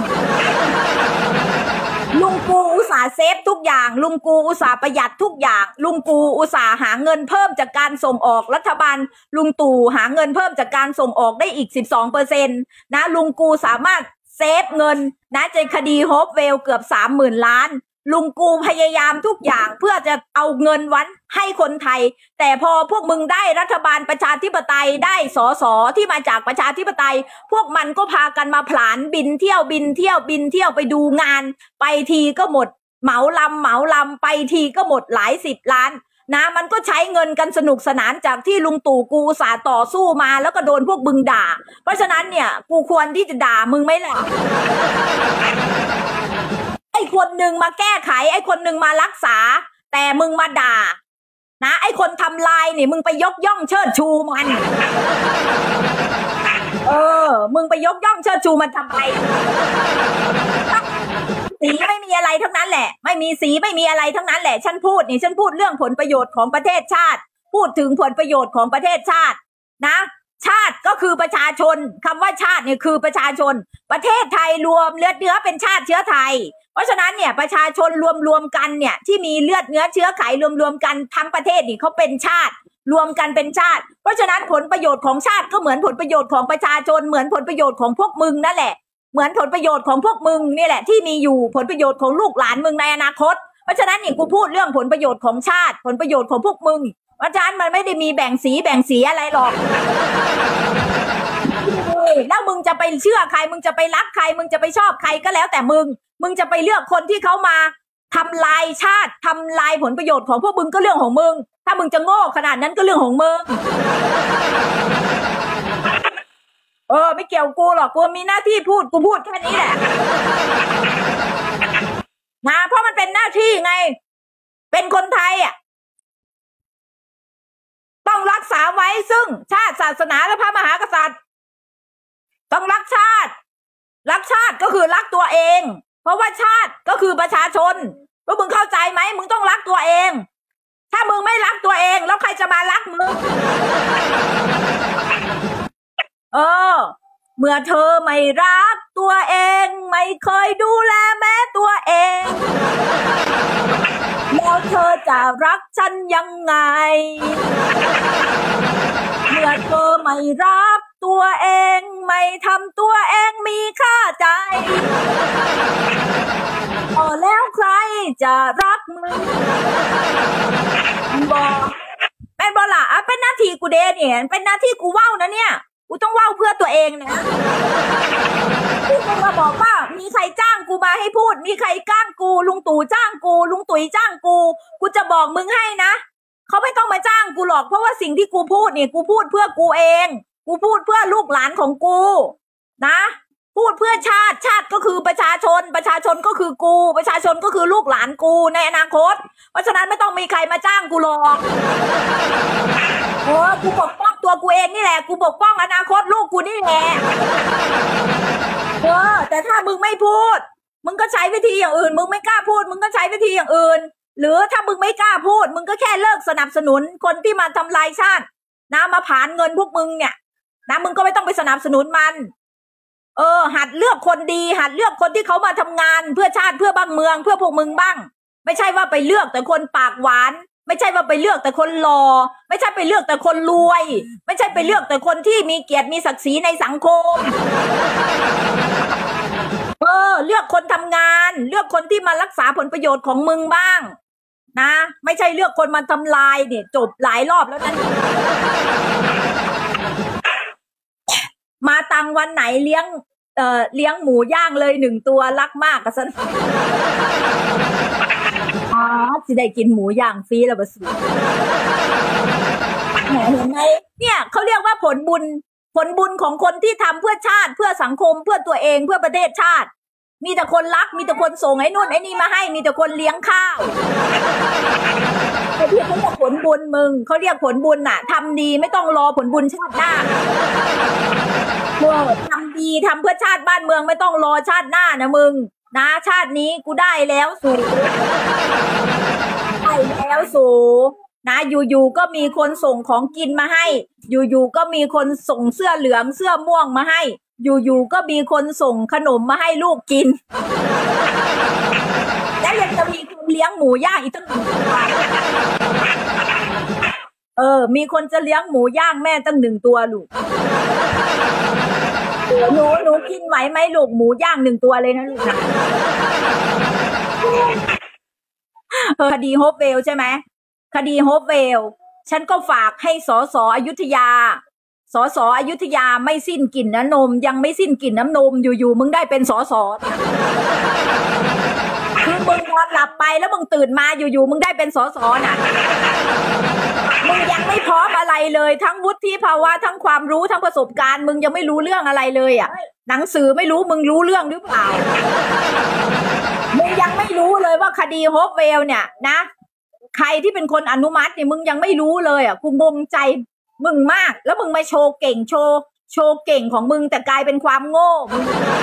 ลุงกูอุตส่าห์เซฟทุกอย่างลุงกูอุตส่าห์ประหยัดทุกอย่างลุงกูอุตส่าห์หาเงินเพิ่มจากการส่งออกรัฐบาลลุงตู่หาเงินเพิ่มจากการส่งออกได้อีก สิบสองเปอร์เซ็นต์ นะลุงกูสามารถเซฟเงินนะในคดีโฮปเวลเกือบ สามหมื่นล้านลุงกูพยายามทุกอย่างเพื่อจะเอาเงินวันให้คนไทยแต่พอพวกมึงได้รัฐบาลประชาธิปไตยได้สสที่มาจากประชาธิปไตยพวกมันก็พากันมาผลาญบินเที่ยวบินเที่ยวบินเที่ยวไปดูงานไปทีก็หมดเหมาลำเหมาลำไปทีก็หมดหลายสิบล้านนะมันก็ใช้เงินกันสนุกสนานจากที่ลุงตู่กูอุตส่าห์ต่อสู้มาแล้วก็โดนพวกมึงด่าเพราะฉะนั้นเนี่ยกูควรที่จะด่ามึงไหมล่ะไอ้คนหนึ่งมาแก้ไขไอ้คนหนึ่งมารักษาแต่มึงมาด่านะไอ้คนทำลายนี่มึงไปยกย่องเชิดชูมันเออมึงไปยกย่องเชิดชูมันทำไมสีไม่มีอะไรทั้งนั้นแหละไม่มีสีไม่มีอะไรทั้งนั้นแหละฉันพูดนี่ฉันพูดเรื่องผลประโยชน์ของประเทศชาติพูดถึงผลประโยชน์ของประเทศชาตินะชาติก็คือประชาชนคำว่าชาติเนี่ยคือประชาชนประเทศไทยรวมเลือดเนื้อเป็นชาติเชื้อไทยเพราะฉะนั้นเนี่ยประชาชนรวมๆกันเนี่ยที่มีเลือดเนื้อเชื้อไขรวมๆกันทั้งประเทศนี่เขาเป็นชาติรวมกันเป็นชาติเพราะฉะนั้นผลประโยชน์ของชาติก็เหมือนผลประโยชน์ของประชาชนเหมือนผลประโยชน์ของพวกมึงนั่นแหละเหมือนผลประโยชน์ของพวกมึงนี่แหละที่มีอยู่ผลประโยชน์ของลูกหลานมึงในอนาคตเพราะฉะนั้นนี่กูพูดเรื่องผลประโยชน์ของชาติผลประโยชน์ของพวกมึงเพราะฉะนั้นมันไม่ได้มีแบ่งสีแบ่งสีอะไรหรอกแล้วมึงจะไปเชื่อใครมึงจะไปรักใครมึงจะไปชอบใครก็แล้วแต่มึงมึงจะไปเลือกคนที่เขามาทำลายชาติทำลายผลประโยชน์ของพวกมึงก็เรื่องของมึงถ้ามึงจะโง่ขนาดนั้นก็เรื่องของมึงเออไม่เกี่ยวกูหรอกกูมีหน้าที่พูดกูพูดแค่นี้แหละนะเพราะมันเป็นหน้าที่ไงเป็นคนไทยอ่ะต้องรักษาไว้ซึ่งชาติศาสนาและพระมหากษัตริย์ต้องรักชาติรักชาติก็คือรักตัวเองเพราะว่าชาติก็คือประชาชนพวกมึงเข้าใจไหมมึงต้องรักตัวเองถ้ามึงไม่รักตัวเองแล้วใครจะมารักมึงเออเมื่อเธอไม่รักตัวเองไม่เคยดูแลแม้ตัวเองแล้วเธอจะรักฉันยังไงเมื่อเธอไม่รักตัวเองไม่ทำตัวเองมีค่าใจพอแล้วใครจะรักมึงบอกเป็นบอล่ะเป็นหน้าที่กูเดนเนี่ยเป็นหน้าที่กูเว้านะเนี่ยกูกูต้องเว้าเพื่อตัวเองนะที่มึงมาบอกว่ามีใครจ้างกูมาให้พูดมีใครจ้างกูลุงตู่จ้างกูลุงตุ๋ยจ้างกูกูจะบอกมึงให้นะเขาไม่ต้องมาจ้างกูหรอกเพราะว่าสิ่งที่กูพูดเนี่ยกูพูดเพื่อกูเองกูพูดเพื่อลูกหลานของกูนะพูดเพื่อชาติชาติก็คือประชาชนประชาชนก็คือกูประชาชนก็คือลูกหลานกูในอนาคตเพราะฉะนั้นไม่ต้องมีใครมาจ้างกูหรอกโอ้กูปกป้องตัวกูเองนี่แหละกูปกป้องอนาคตลูกกูนี่แหละเออแต่ถ้ามึงไม่พูดมึงก็ใช้วิธีอย่างอื่นมึงไม่กล้าพูดมึงก็ใช้วิธีอย่างอื่นหรือถ้ามึงไม่กล้าพูดมึงก็แค่เลิกสนับสนุนคนที่มาทำลายชาตินะมาผลาญเงินพวกมึงเนี่ยนะมึงก็ไม่ต้องไปสนับสนุนมันเออหัดเลือกคนดีหัดเลือกคนที่เขามาทำงานเพื่อชาติเพื่อบ้านเมืองเพื่อพวกมึงบ้างไม่ใช่ว่าไปเลือกแต่คนปากหวานไม่ใช่ว่าไปเลือกแต่คนหล่อไม่ใช่ไปเลือกแต่คนรวยไม่ใช่ไปเลือกแต่คนที่มีเกียรติมีศักดิ์ศรีในสังคมเออเลือกคนทำงานเลือกคนที่มารักษาผลประโยชน์ของมึงบ้างนะไม่ใช่เลือกคนมาทำลายเนี่ยจบหลายรอบแล้วนั่นมาตังวันไหนเลี้ยงเอ่อเลี้ยงหมูย่างเลยหนึ่งตัวรักมากกะสันอ๋อสิได้กินหมูย่างฟรีแล้วบะสิแหมเห็นไหมเนี่ยเขาเรียกว่าผลบุญผลบุญของคนที่ทำเพื่อชาติเพื่อสังคมเพื่อตัวเองเพื่อประเทศชาติมีแต่คนรักมีแต่คนส่งไอ้นู่นไอ้นี่มาให้มีแต่คนเลี้ยงข้าวเขาเรียกเขาเรียกผลบุญมึงเขาเรียกผลบุญน่ะทำดีไม่ต้องรอผลบุญชาติหน้าเออทำดีทำเพื่อชาติบ้านเมืองไม่ต้องรอชาติหน้านะมึงนะชาตินี้กูได้แล้วสูได้แล้วสูนะอยู่ๆก็มีคนส่งของกินมาให้อยู่ๆก็มีคนส่งเสื้อเหลืองเสื้อม่วงมาให้อยู่ๆก็มีคนส่งขนมมาให้ลูกกินแล้วยังจะมีคนเลี้ยงหมูย่างอีกตั้งหนึ่งตัวเออมีคนจะเลี้ยงหมูย่างแม่ตั้งหนึ่งตัวลูกหนูหนูกินไหวไหมลูกหมูย่างหนึ่งตัวเลยนะลูกนะคดีโฮปเวลใช่ไหมคดีโฮปเวลฉันก็ฝากให้สสอยุธยาสสอยุธยาไม่สิ้นกลิ่นน้ำนมยังไม่สิ้นกลิ่นน้ำนมอยู่ๆมึงได้เป็นสสคือมึงนอนหลับไปแล้วมึงตื่นมาอยู่ๆมึงได้เป็นสสน่ะมึงยังไม่พร้อมอะไรเลยทั้งวุฒิภาวะทั้งความรู้ทั้งประสบการณ์มึงยังไม่รู้เรื่องอะไรเลยอ่ะหนังสือไม่รู้มึงรู้เรื่องหรือเปล่ามึงยังไม่รู้เลยว่าคดีโฮปเวลเนี่ยนะใครที่เป็นคนอนุมัติเนี่ยมึงยังไม่รู้เลยอ่ะกูงงใจมึงมากแล้วมึงมาโชว์เก่งโชว์โชว์เก่งของมึงแต่กลายเป็นความโง่มึง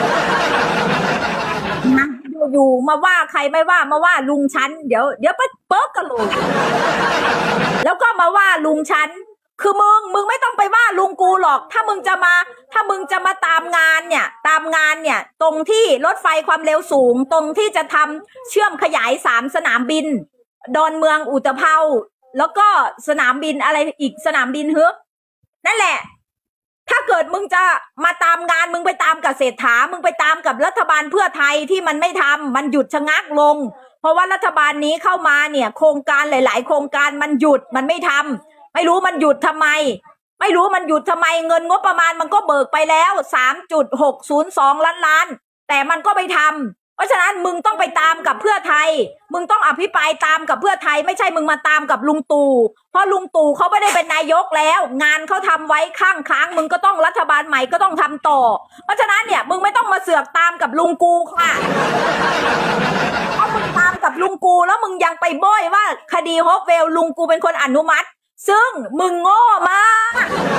นะอยู่ๆมาว่าใครไม่ว่ามาว่าลุงฉันเดี๋ยวเดี๋ยวไปเปิ๊กกันเลยแล้วก็มาว่าลุงฉันคือมึงมึงไม่ต้องไปว่าลุงกูหรอกถ้ามึงจะมาถ้ามึงจะมาตามงานเนี่ยตามงานเนี่ยตรงที่รถไฟความเร็วสูงตรงที่จะทำเชื่อมขยายสามสนามบินดอนเมืองอุตภเปาแล้วก็สนามบินอะไรอีกสนามบินเฮ้ยนั่นแหละถ้าเกิดมึงจะมาตามงานมึงไปตามกับเศรษฐามึงไปตามกับรัฐบาลเพื่อไทยที่มันไม่ทำมันหยุดชะงักลงเพราะว่ารัฐบาลนี้เข้ามาเนี่ยโครงการหลายๆโครงการมันหยุดมันไม่ทำไม่รู้มันหยุดทำไมไม่รู้มันหยุดทำไมเงินงบประมาณมันก็เบิกไปแล้ว สามจุดหกศูนย์สอง ล้านล้านแต่มันก็ไม่ทำเพราะฉะนั้นมึงต้องไปตามกับเพื่อไทยมึงต้องอภิปรายตามกับเพื่อไทยไม่ใช่มึงมาตามกับลุงตู่เพราะลุงตู่เขาไม่ได้เป็นนายกแล้วงานเขาทำไว้ข้างค้างมึงก็ต้องรัฐบาลใหม่ก็ต้องทำต่อเพราะฉะนั้นเนี่ยมึงไม่ต้องมาเสือกตามกับลุงกูค่ะเพราะมึงตามกับลุงกูแล้วมึงยังไปบ้อยว่าคดีโฮปเวลลุงกูเป็นคนอนุมัติซึ่งมึงโง่มาก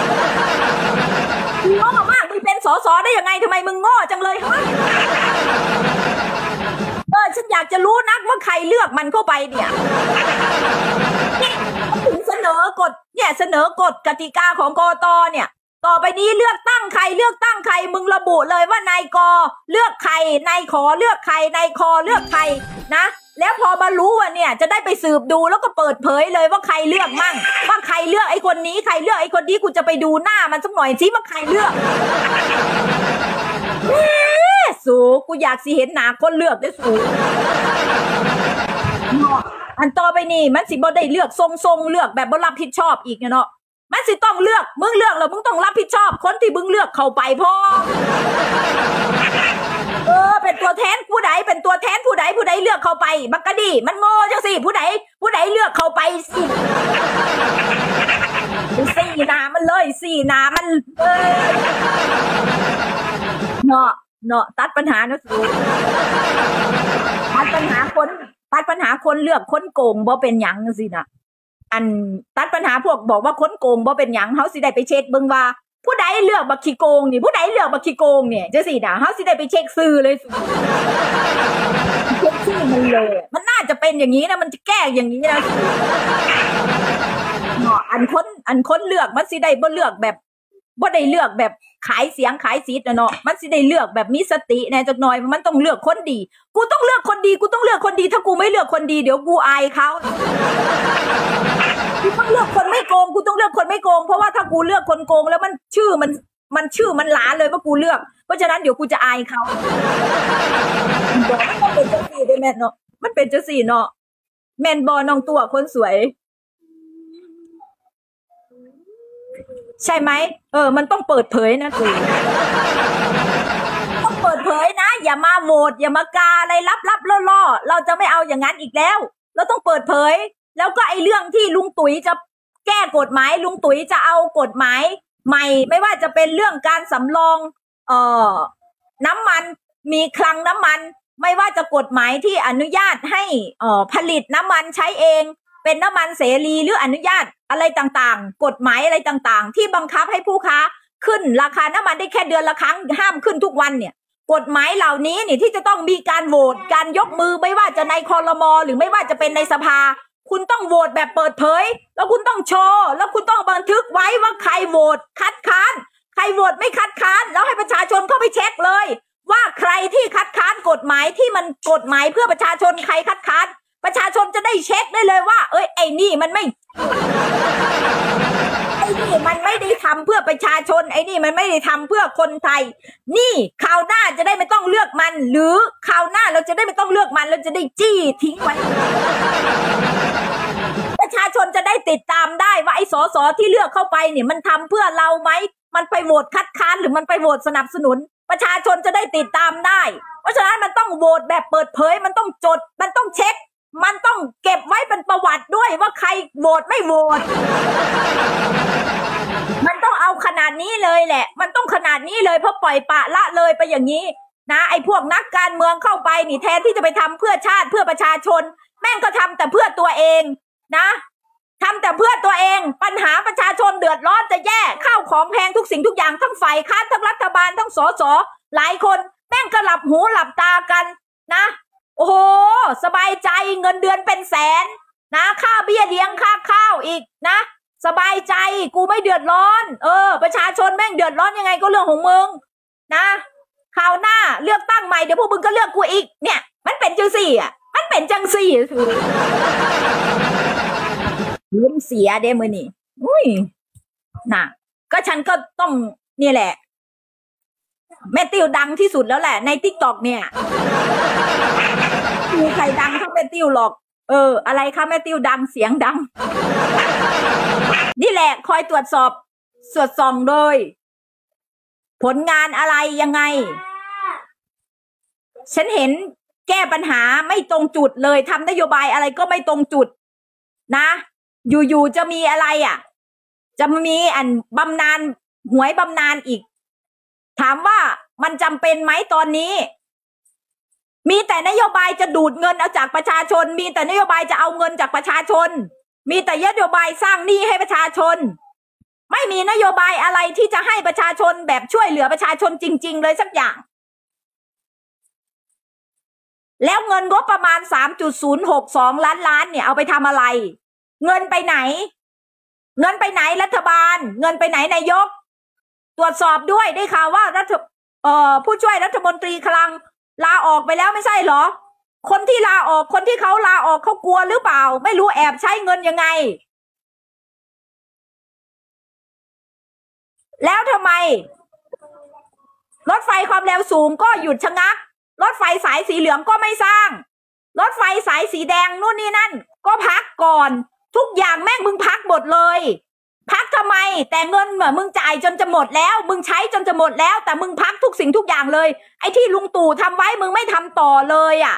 มึงโง่มากมึงเป็นสสได้ยังไงทำไมมึงโง่จังเลยฮะเออฉันอยากจะรู้นักว่าใครเลือกมันเข้าไปเนี่ยถึงเสนอกฎเนี่ยเสนอกฎกติกาของกต.เนี่ยต่อไปนี้เลือกตั้งใครเลือกตั้งใครมึงระบุเลยว่านายกเลือกใครนายขอเลือกใครนายคอเลือกใครนะแล้วพอมารู้ว่าเนี่ยจะได้ไปสืบดูแล้วก็เปิดเผยเลยว่าใครเลือกมั่งว่าใครเลือกไอ้คนนี้ใครเลือกไอ้คนนี้กูจะไปดูหน้ามันสักหน่อยสิว่าใครเลือกสูกูอยากสิเห็นหนาคนเลือกได้สูอันต่อไปนี่มันสิบ่ได้เลือกทรงๆเลือกแบบบ่รับผิดชอบอีกเนาะมันสิต้องเลือกมึงเลือกแล้วมึงต้องรับผิดชอบคนที่มึงเลือกเข้าไปพ่อเออเป็นตัวแทนผู้ใดเป็นตัวแทนผู้ใดผู้ใดเลือกเข้าไปบักกะดีมันโง่จังสิผู้ใดผู้ใดเลือกเข้าไปสิสี่หนามันเลยสี่หนามันเออเนาะเนาะตัดปัญหาเนาะสูตัดปัญหาคนตัดปัญหาคนเลือกคนโกงบ่เป็นหยังสินะอันตัดปัญหาพวกบอกว่าคนโกงบ่เป็นหยังเฮาสิได้ไปเช็คเบิ่งว่าผู้ใดเลือกบักขี้โกงนี่ผู้ใดเลือกบักขี้โกงเนี่ยจังซี่นะเฮาสิได้ไปเช็คซื่อเลยเช็คชื่อมันเลยมันน่าจะเป็นอย่างนี้นะมันจะแก้อย่างนี้นะเนาะอันคนอันคนเลือกมันสิได้บ่เลือกแบบบ่ได้เลือกแบบขายเสียงขายซีดนะเนาะมันสิได้เลือกแบบมีสติแน่จักหน่อยมันต้องเลือกคนดีกูต้องเลือกคนดีกูต้องเลือกคนดีถ้ากูไม่เลือกคนดีเดี๋ยวกูอายเขากูต้องเลือกคนไม่โกงกูต้องเลือกคนไม่โกงเพราะว่าถ้ากูเลือกคนโกงแล้วมันชื่อมันมันชื่อมันหลาเลยว่ากูเลือกเพราะฉะนั้นเดี๋ยวกูจะอายเขาบอกมันเป็นจังสี่ได้แม่เนาะมันเป็นจังสี่เนาะแม่นบอน้องตัวคนสวยใช่ไหมเออมันต้องเปิดเผยนะกูต้องเปิดเผยนะอย่ามาโหวตอย่ามากาอะไรลับๆล่อๆเราจะไม่เอาอย่างนั้นอีกแล้วเราต้องเปิดเผยแล้วก็ไอ้เรื่องที่ลุงตุ๋ยจะแก้กฎหมายลุงตุ๋ยจะเอากฎหมายใหม่ไม่ว่าจะเป็นเรื่องการสำรองเอ่อน้ำมันมีคลังน้ำมันไม่ว่าจะกฎหมายที่อนุญาตให้เอ่อผลิตน้ำมันใช้เองเป็นน้ำมันเสรีหรืออนุญาตอะไรต่างๆกฎหมายอะไรต่างๆที่บังคับให้ผู้ค้าขึ้นราคาน้ำมันได้แค่เดือนละครั้งห้ามขึ้นทุกวันเนี่ยกฎหมายเหล่านี้นี่ที่จะต้องมีการโหวตการยกมือไม่ว่าจะในครม.หรือไม่ว่าจะเป็นในสภาคุณต้องโหวตแบบเปิดเผยแล้วคุณต้องโชว์แล้วคุณต้องบันทึกไว้ว่าใครโหวตคัดค้านใครโหวตไม่คัดค้านแล้วให้ประชาชนเข้าไปเช็คเลยว่าใครที่คัดค้านกฎหมายที่มันกฎหมายเพื่อประชาชนใครคัดค้านประชาชนจะได้เช็คได้เลยว่าเอ้ยไอ้นี่มันไม่ไอ้นี่มันไม่ได้ทำเพื่อประชาชนไอ้นี่มันไม่ได้ทำเพื่อคนไทยนี่คราวหน้าจะได้ไม่ต้องเลือกมันหรือคราวหน้าเราจะได้ไม่ต้องเลือกมันเราจะได้จี้ทิ้งไว้ประชาชนจะได้ติดตามได้ว่าไอ้สสที่เลือกเข้าไปเนี่ยมันทำเพื่อเราไหมมันไปโหวตคัดค้านหรือมันไปโหวตสนับสนุนประชาชนจะได้ติดตามได้เพราะฉะนั้นมันต้องโหวตแบบเปิดเผยมันต้องจดมันต้องเช็คมันต้องเก็บไว้เป็นประวัติด้วยว่าใครโหวตไม่โหวตมันต้องเอาขนาดนี้เลยแหละมันต้องขนาดนี้เลยเพราะปล่อยปะละเลยไปอย่างนี้นะไอ้พวกนักการเมืองเข้าไปนี่แทนที่จะไปทำเพื่อชาติเพื่อประชาชนแม่งก็ทำแต่เพื่อตัวเองนะทำแต่เพื่อตัวเองปัญหาประชาชนเดือดร้อนจะแย่ข้าวของแพงทุกสิ่งทุกอย่างทั้งฝ่ายค้านทั้งรัฐบาลทั้งสสหลายคนแม่งก็หลับหูหลับตากันนะโอ้โหสบายใจเงินเดือนเป็นแสนนะค่าเบี้ยเลี้ยงค่าข้าวอีกนะสบายใจกูไม่เดือดร้อนเออประชาชนแม่งเดือดร้อนยังไงก็เรื่องของมึงนะคราวหน้าเลือกตั้งใหม่เดี๋ยวพวกมึงก็เลือกกูอีกเนี่ยมันเป็นจังสี่อ่ะมันเป็นจังสี่ลืมเสียเด้มือนี่อุ้ยน่ะก็ฉันก็ต้องนี่แหละแม่ติ้วดังที่สุดแล้วแหละใน ติ๊กต็อก เนี่ยมีใครดังเท่าแม่ติ้วหรอกเอออะไรคะแม่ติ้วดังเสียงดังนี่แหละคอยตรวจสอบตรวจส่องโดยผลงานอะไรยังไงฉันเห็นแก้ปัญหาไม่ตรงจุดเลยทำนโยบายอะไรก็ไม่ตรงจุดนะอยู่ๆจะมีอะไรอ่ะจะมีอันบำนาญหวยบำนาญอีกถามว่ามันจำเป็นไหมตอนนี้มีแต่นโยบายจะดูดเงินเอาจากประชาชนมีแต่นโยบายจะเอาเงินจากประชาชนมีแต่นโยบายสร้างหนี้ให้ประชาชนไม่มีนโยบายอะไรที่จะให้ประชาชนแบบช่วยเหลือประชาชนจริงๆเลยสักอย่างแล้วเงินงบประมาณ สามจุดศูนย์หกสอง ล้านล้านเนี่ยเอาไปทำอะไรเงินไปไหนเงินไปไหนรัฐบาลเงินไปไหนนายกตรวจสอบด้วยได้ข่าวว่ารัฐเอ่อผู้ช่วยรัฐมนตรีคลังลาออกไปแล้วไม่ใช่เหรอคนที่ลาออกคนที่เขาลาออกเขากลัวหรือเปล่าไม่รู้แอบใช้เงินยังไงแล้วทำไมรถไฟความเร็วสูงก็หยุดชะงักรถไฟสายสีเหลืองก็ไม่สร้างรถไฟสายสีแดงนู่นนี่นั่นก็พักก่อนทุกอย่างแม่งมึงพักหมดเลยพักทำไมแต่เงินเหมือนมึงจ่ายจนจะหมดแล้วมึงใช้จนจะหมดแล้วแต่มึงพักทุกสิ่งทุกอย่างเลยไอ้ที่ลุงตู่ทำไว้มึงไม่ทำต่อเลยอ่ะ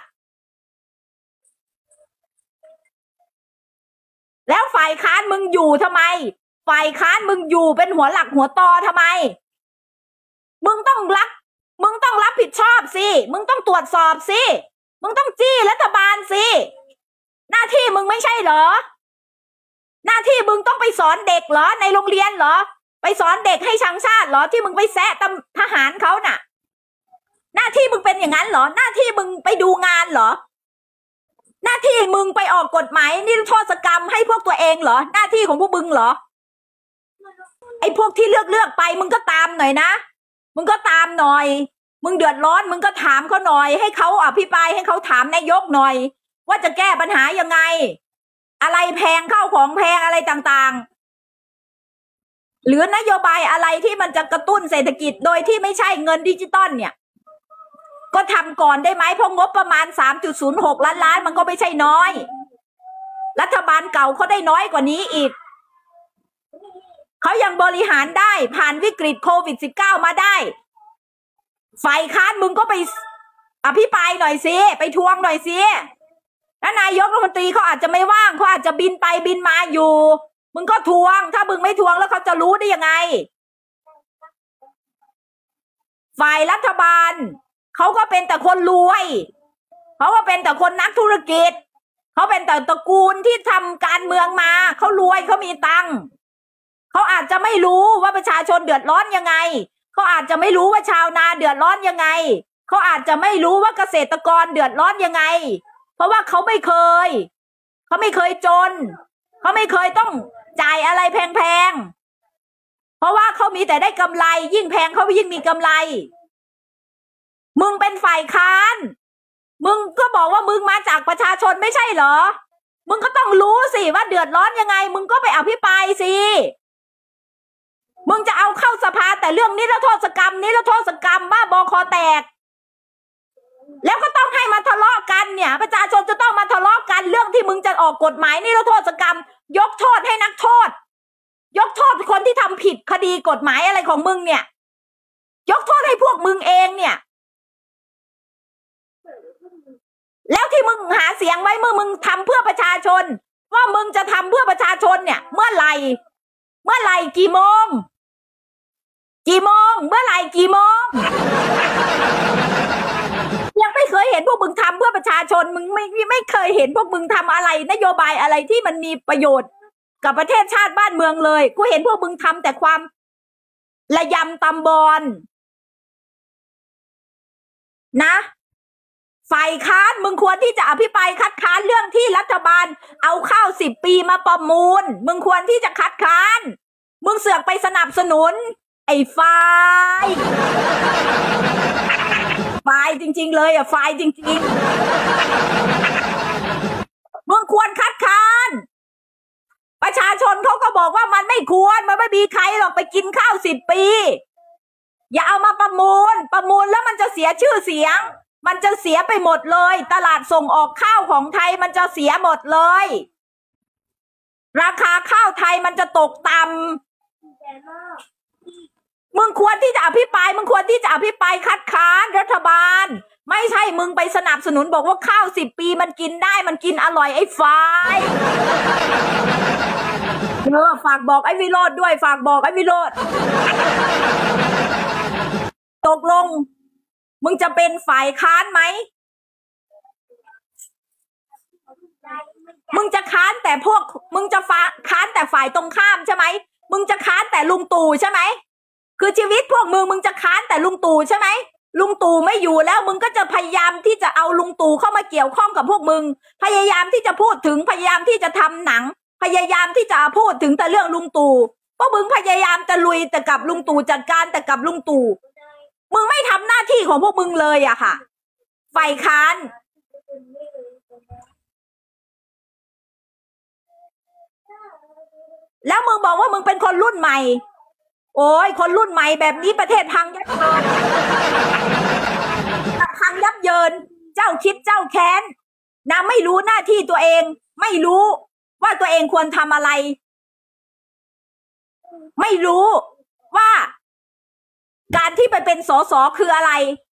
แล้วฝ่ายค้านมึงอยู่ทำไมฝ่ายค้านมึงอยู่เป็นหัวหลักหัวตอทำไมมึงต้องรับมึงต้องรับผิดชอบสิมึงต้องตรวจสอบสิมึงต้องจี้รัฐบาลสิหน้าที่มึงไม่ใช่เหรอหน้าที่มึงต้องไปสอนเด็กเหรอในโรงเรียนเหรอไปสอนเด็กให้ชังชาติเหรอที่มึงไปแซะตำทหารเขาน่ะหน้าที่มึงเป็นอย่างนั้นเหรอหน้าที่มึงไปดูงานเหรอหน้าที่มึงไปออกกฎหมายนิรโทษกรรมให้พวกตัวเองเหรอหน้าที่ของพวกมึงเหรอไอ้พวกที่เลือกเลือกไปมึงก็ตามหน่อยนะมึงก็ตามหน่อยมึงเดือดร้อนมึงก็ถามเขาหน่อยให้เขาอภิปรายให้เขาถามนายกหน่อยว่าจะแก้ปัญหายังไงอะไรแพงข้าวของแพงอะไรต่างๆหรือนโยบายอะไรที่มันจะกระตุ้นเศรษฐกิจโดยที่ไม่ใช่เงินดิจิตอลเนี่ยก็ทำก่อนได้ไหมเพราะงบประมาณ สามจุดศูนย์หก ล้านล้านมันก็ไม่ใช่น้อยรัฐบาลเก่าเขาได้น้อยกว่านี้อีกเขายังบริหารได้ผ่านวิกฤตโควิด สิบเก้า มาได้ฝ่ายค้านมึงก็ไปอภิปรายหน่อยสิไปทวงหน่อยสิแล้วนายกรัฐมนตรีเขาอาจจะไม่ว่างเขาอาจจะบินไปบินมาอยู่มึงก็ทวงถ้ามึงไม่ทวงแล้วเขาจะรู้ได้ยังไงฝ่ายรัฐบาลเขาก็เป็นแต่คนรวยเขาก็เป็นแต่คนนักธุรกิจเขาเป็นแต่ตระกูลที่ทำการเมืองมาเขารวยเขามีตังค์เขาอาจจะไม่รู้ว่าประชาชนเดือดร้อนยังไงเขาอาจจะไม่รู้ว่าชาวนาเดือดร้อนยังไงเขาอาจจะไม่รู้ว่าเกษตรกรเดือดร้อนยังไงเพราะว่าเขาไม่เคยเขาไม่เคยจนเขาไม่เคยต้องจ่ายอะไรแพงๆเพราะว่าเขามีแต่ได้กำไรยิ่งแพงเขายิ่งมีกำไรมึงเป็นฝ่ายค้านมึงก็บอกว่ามึงมาจากประชาชนไม่ใช่เหรอมึงก็ต้องรู้สิว่าเดือดร้อนยังไงมึงก็ไปอภิปรายสิมึงจะเอาเข้าสภาแต่เรื่องนิรโทษกรรมนิรโทษกรรมบ้าบอคอแตกแล้วก็ต้องให้มาทะเลาะกันเนี่ยประชาชนจะต้องมาทะเลาะกันเรื่องที่มึงจะออกกฎหมายนิรโทษกรรมยกโทษให้นักโทษยกโทษคนที่ทำผิดคดีกฎหมายอะไรของมึงเนี่ยยกโทษให้พวกมึงเองเนี่ยแล้วที่มึงหาเสียงไว้เมื่อมึงทำเพื่อประชาชนว่ามึงจะทำเพื่อประชาชนเนี่ยเมื่อไหร่เมื่อไหร่กี่โมงกี่โมงเมื่อไหร่กี่โมงยังไม่เคยเห็นพวกมึงทำเพื่อประชาชนมึงไม่ไม่เคยเห็นพวกมึงทำอะไรนโยบายอะไรที่มันมีประโยชน์กับประเทศชาติบ้านเมืองเลยกูเห็นพวกมึงทำแต่ความระยำตำบอนนะฝ่ายค้านมึงควรที่จะอภิปรายคัดค้านเรื่องที่รัฐบาลเอาข้าวสิบปีมาประมูลมึงควรที่จะคัดค้านมึงเสือกไปสนับสนุนไอ้ฝ่ายฝ่ายจริงๆเลยอ่ะฝ่ายจริงๆมึงควรคัดค้านประชาชนเขาก็บอกว่ามันไม่ควรมันไม่มีใครหรอกไปกินข้าวสิบปีอย่าเอามาประมูลประมูลแล้วมันจะเสียชื่อเสียงมันจะเสียไปหมดเลยตลาดส่งออกข้าวของไทยมันจะเสียหมดเลยราคาข้าวไทยมันจะตกต่ำมึงควรที่จะอภิปรายมึงควรที่จะอภิปรายคัดค้านรัฐบาลไม่ใช่มึงไปสนับสนุนบอกว่าข้าวสิบปีมันกินได้มันกินอร่อยไอ้ฝ่ายเออฝากบอกไอ้วิโรจน์ด้วยฝากบอกไอ้วิโรจน์ตกลงมึงจะเป็นฝ่ายค้านไหมมึงจะค้านแต่พวกมึงจะฟ้าค้านแต่ฝ่ายตรงข้ามใช่ไหมมึงจะค้านแต่ลุงตู่ใช่ไหมคือชีวิตพวกมึงมึงจะค้านแต่ลุงตู่ใช่ไหมลุงตู่ไม่อยู่แล้วมึงก็จะพยายามที่จะเอาลุงตู่เข้ามาเกี่ยวข้องกับพวกมึงพยายามที่จะพูดถึงพยายามที่จะทำหนังพยายามที่จะพูดถึงแต่เรื่องลุงตู่พวกมึงพยายามจะลุยแต่กับลุงตู่จัดการแต่กับลุงตู่มึงไม่ทำหน้าที่ของพวกมึงเลยอะค่ะฝ่ายค้านแล้วมึงบอกว่ามึงเป็นคนรุ่นใหม่โอ้ยคนรุ่นใหม่แบบนี้ประเทศพังยับเยินพังยับเยินเจ้าคิดเจ้าแค้นนะไม่รู้หน้าที่ตัวเองไม่รู้ว่าตัวเองควรทำอะไรไม่รู้ว่าการที่ไปเป็นสสคืออะไร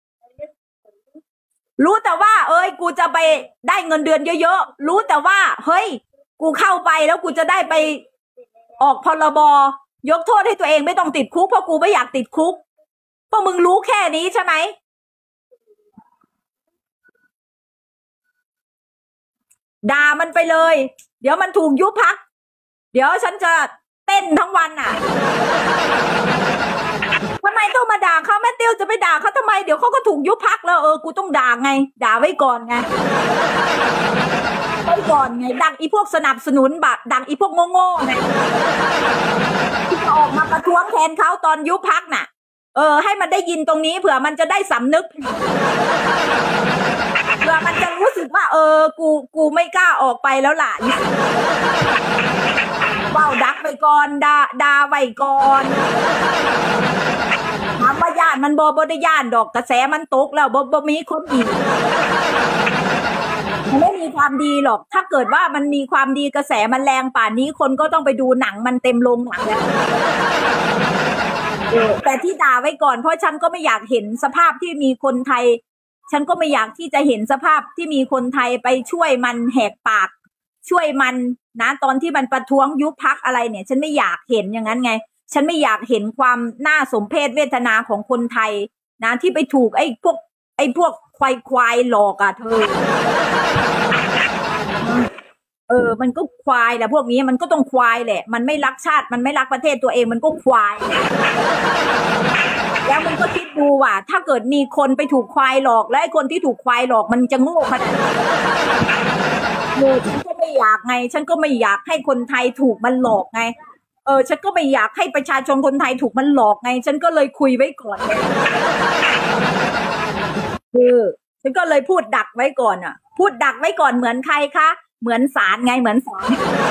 รู้แต่ว่า เอ้ยกูจะไปได้เงินเดือนเยอะๆรู้แต่ว่าเฮ้ยกูเข้าไปแล้วกูจะได้ไปออกพรบยกโทษให้ตัวเองไม่ต้องติดคุกเพราะกูไม่อยากติดคุกพวกมึงรู้แค่นี้ใช่ไหมด่ามันไปเลย เดี๋ยวมันถูกยุบพักเดี๋ยวฉันจะเต้นทั้งวันอ่ะทำไมต้องมาด่าเขาแม่เตี้ยวจะไปด่าเขาทำไมเดี๋ยวเขาก็ถูกยุบพักแล้วเออกูต้องด่าไงด่าไว้ก่อนไงไว้ก่อนไงดังอีพวกสนับสนุนบัตรดังอีพวกโง่ๆไงที่จะออกมาประท้วงแทนเขาตอนยุบพักน่ะเออให้มันได้ยินตรงนี้เผื่อมันจะได้สำนึกเผื่อมันจะรู้สึกว่าเออกูกูไม่กล้าออกไปแล้วล่ะว้าวดักไปก่อนด่าด่าไว้ก่อนถามว่าญาติมันบ่บ่ได้ย่านดอกกระแสมันตกแล้วบ่บ่มีคนอีกมันไม่มีความดีหรอกถ้าเกิดว่ามันมีความดีกระแสมันแรงป่านนี้คนก็ต้องไปดูหนังมันเต็มโรงหนังแล้วแต่ที่ด่าไว้ก่อนเพราะฉันก็ไม่อยากเห็นสภาพที่มีคนไทยฉันก็ไม่อยากที่จะเห็นสภาพที่มีคนไทยไปช่วยมันแหกปากช่วยมันนะตอนที่มันประท้วงยุบพรรคอะไรเนี่ยฉันไม่อยากเห็นอย่างนั้นไงฉันไม่อยากเห็นความน่าสมเพชเวทนาของคนไทยนะที่ไปถูกไอ้พวกไอ้พวกควายควายหลอกอ่ะเธอเออมันก็ควายแหละพวกนี้มันก็ต้องควายแหละมันไม่รักชาติมันไม่รักประเทศตัวเองมันก็ควายแล้วมึงก็คิดดูว่าถ้าเกิดมีคนไปถูกควายหลอกและไอ้คนที่ถูกควายหลอกมันจะโง่ขนาดไหนเออฉันก็ไม่อยากไงฉันก็ไม่อยากให้คนไทยถูกมันหลอกไงเออฉันก็ไม่อยากให้ประชาชนคนไทยถูกมันหลอกไงฉันก็เลยคุยไว้ก่อนไงคือฉันก็เลยพูดดักไว้ก่อนอ่ะพูดดักไว้ก่อนเหมือนใครคะเหมือนศาลไงเหมือนศาล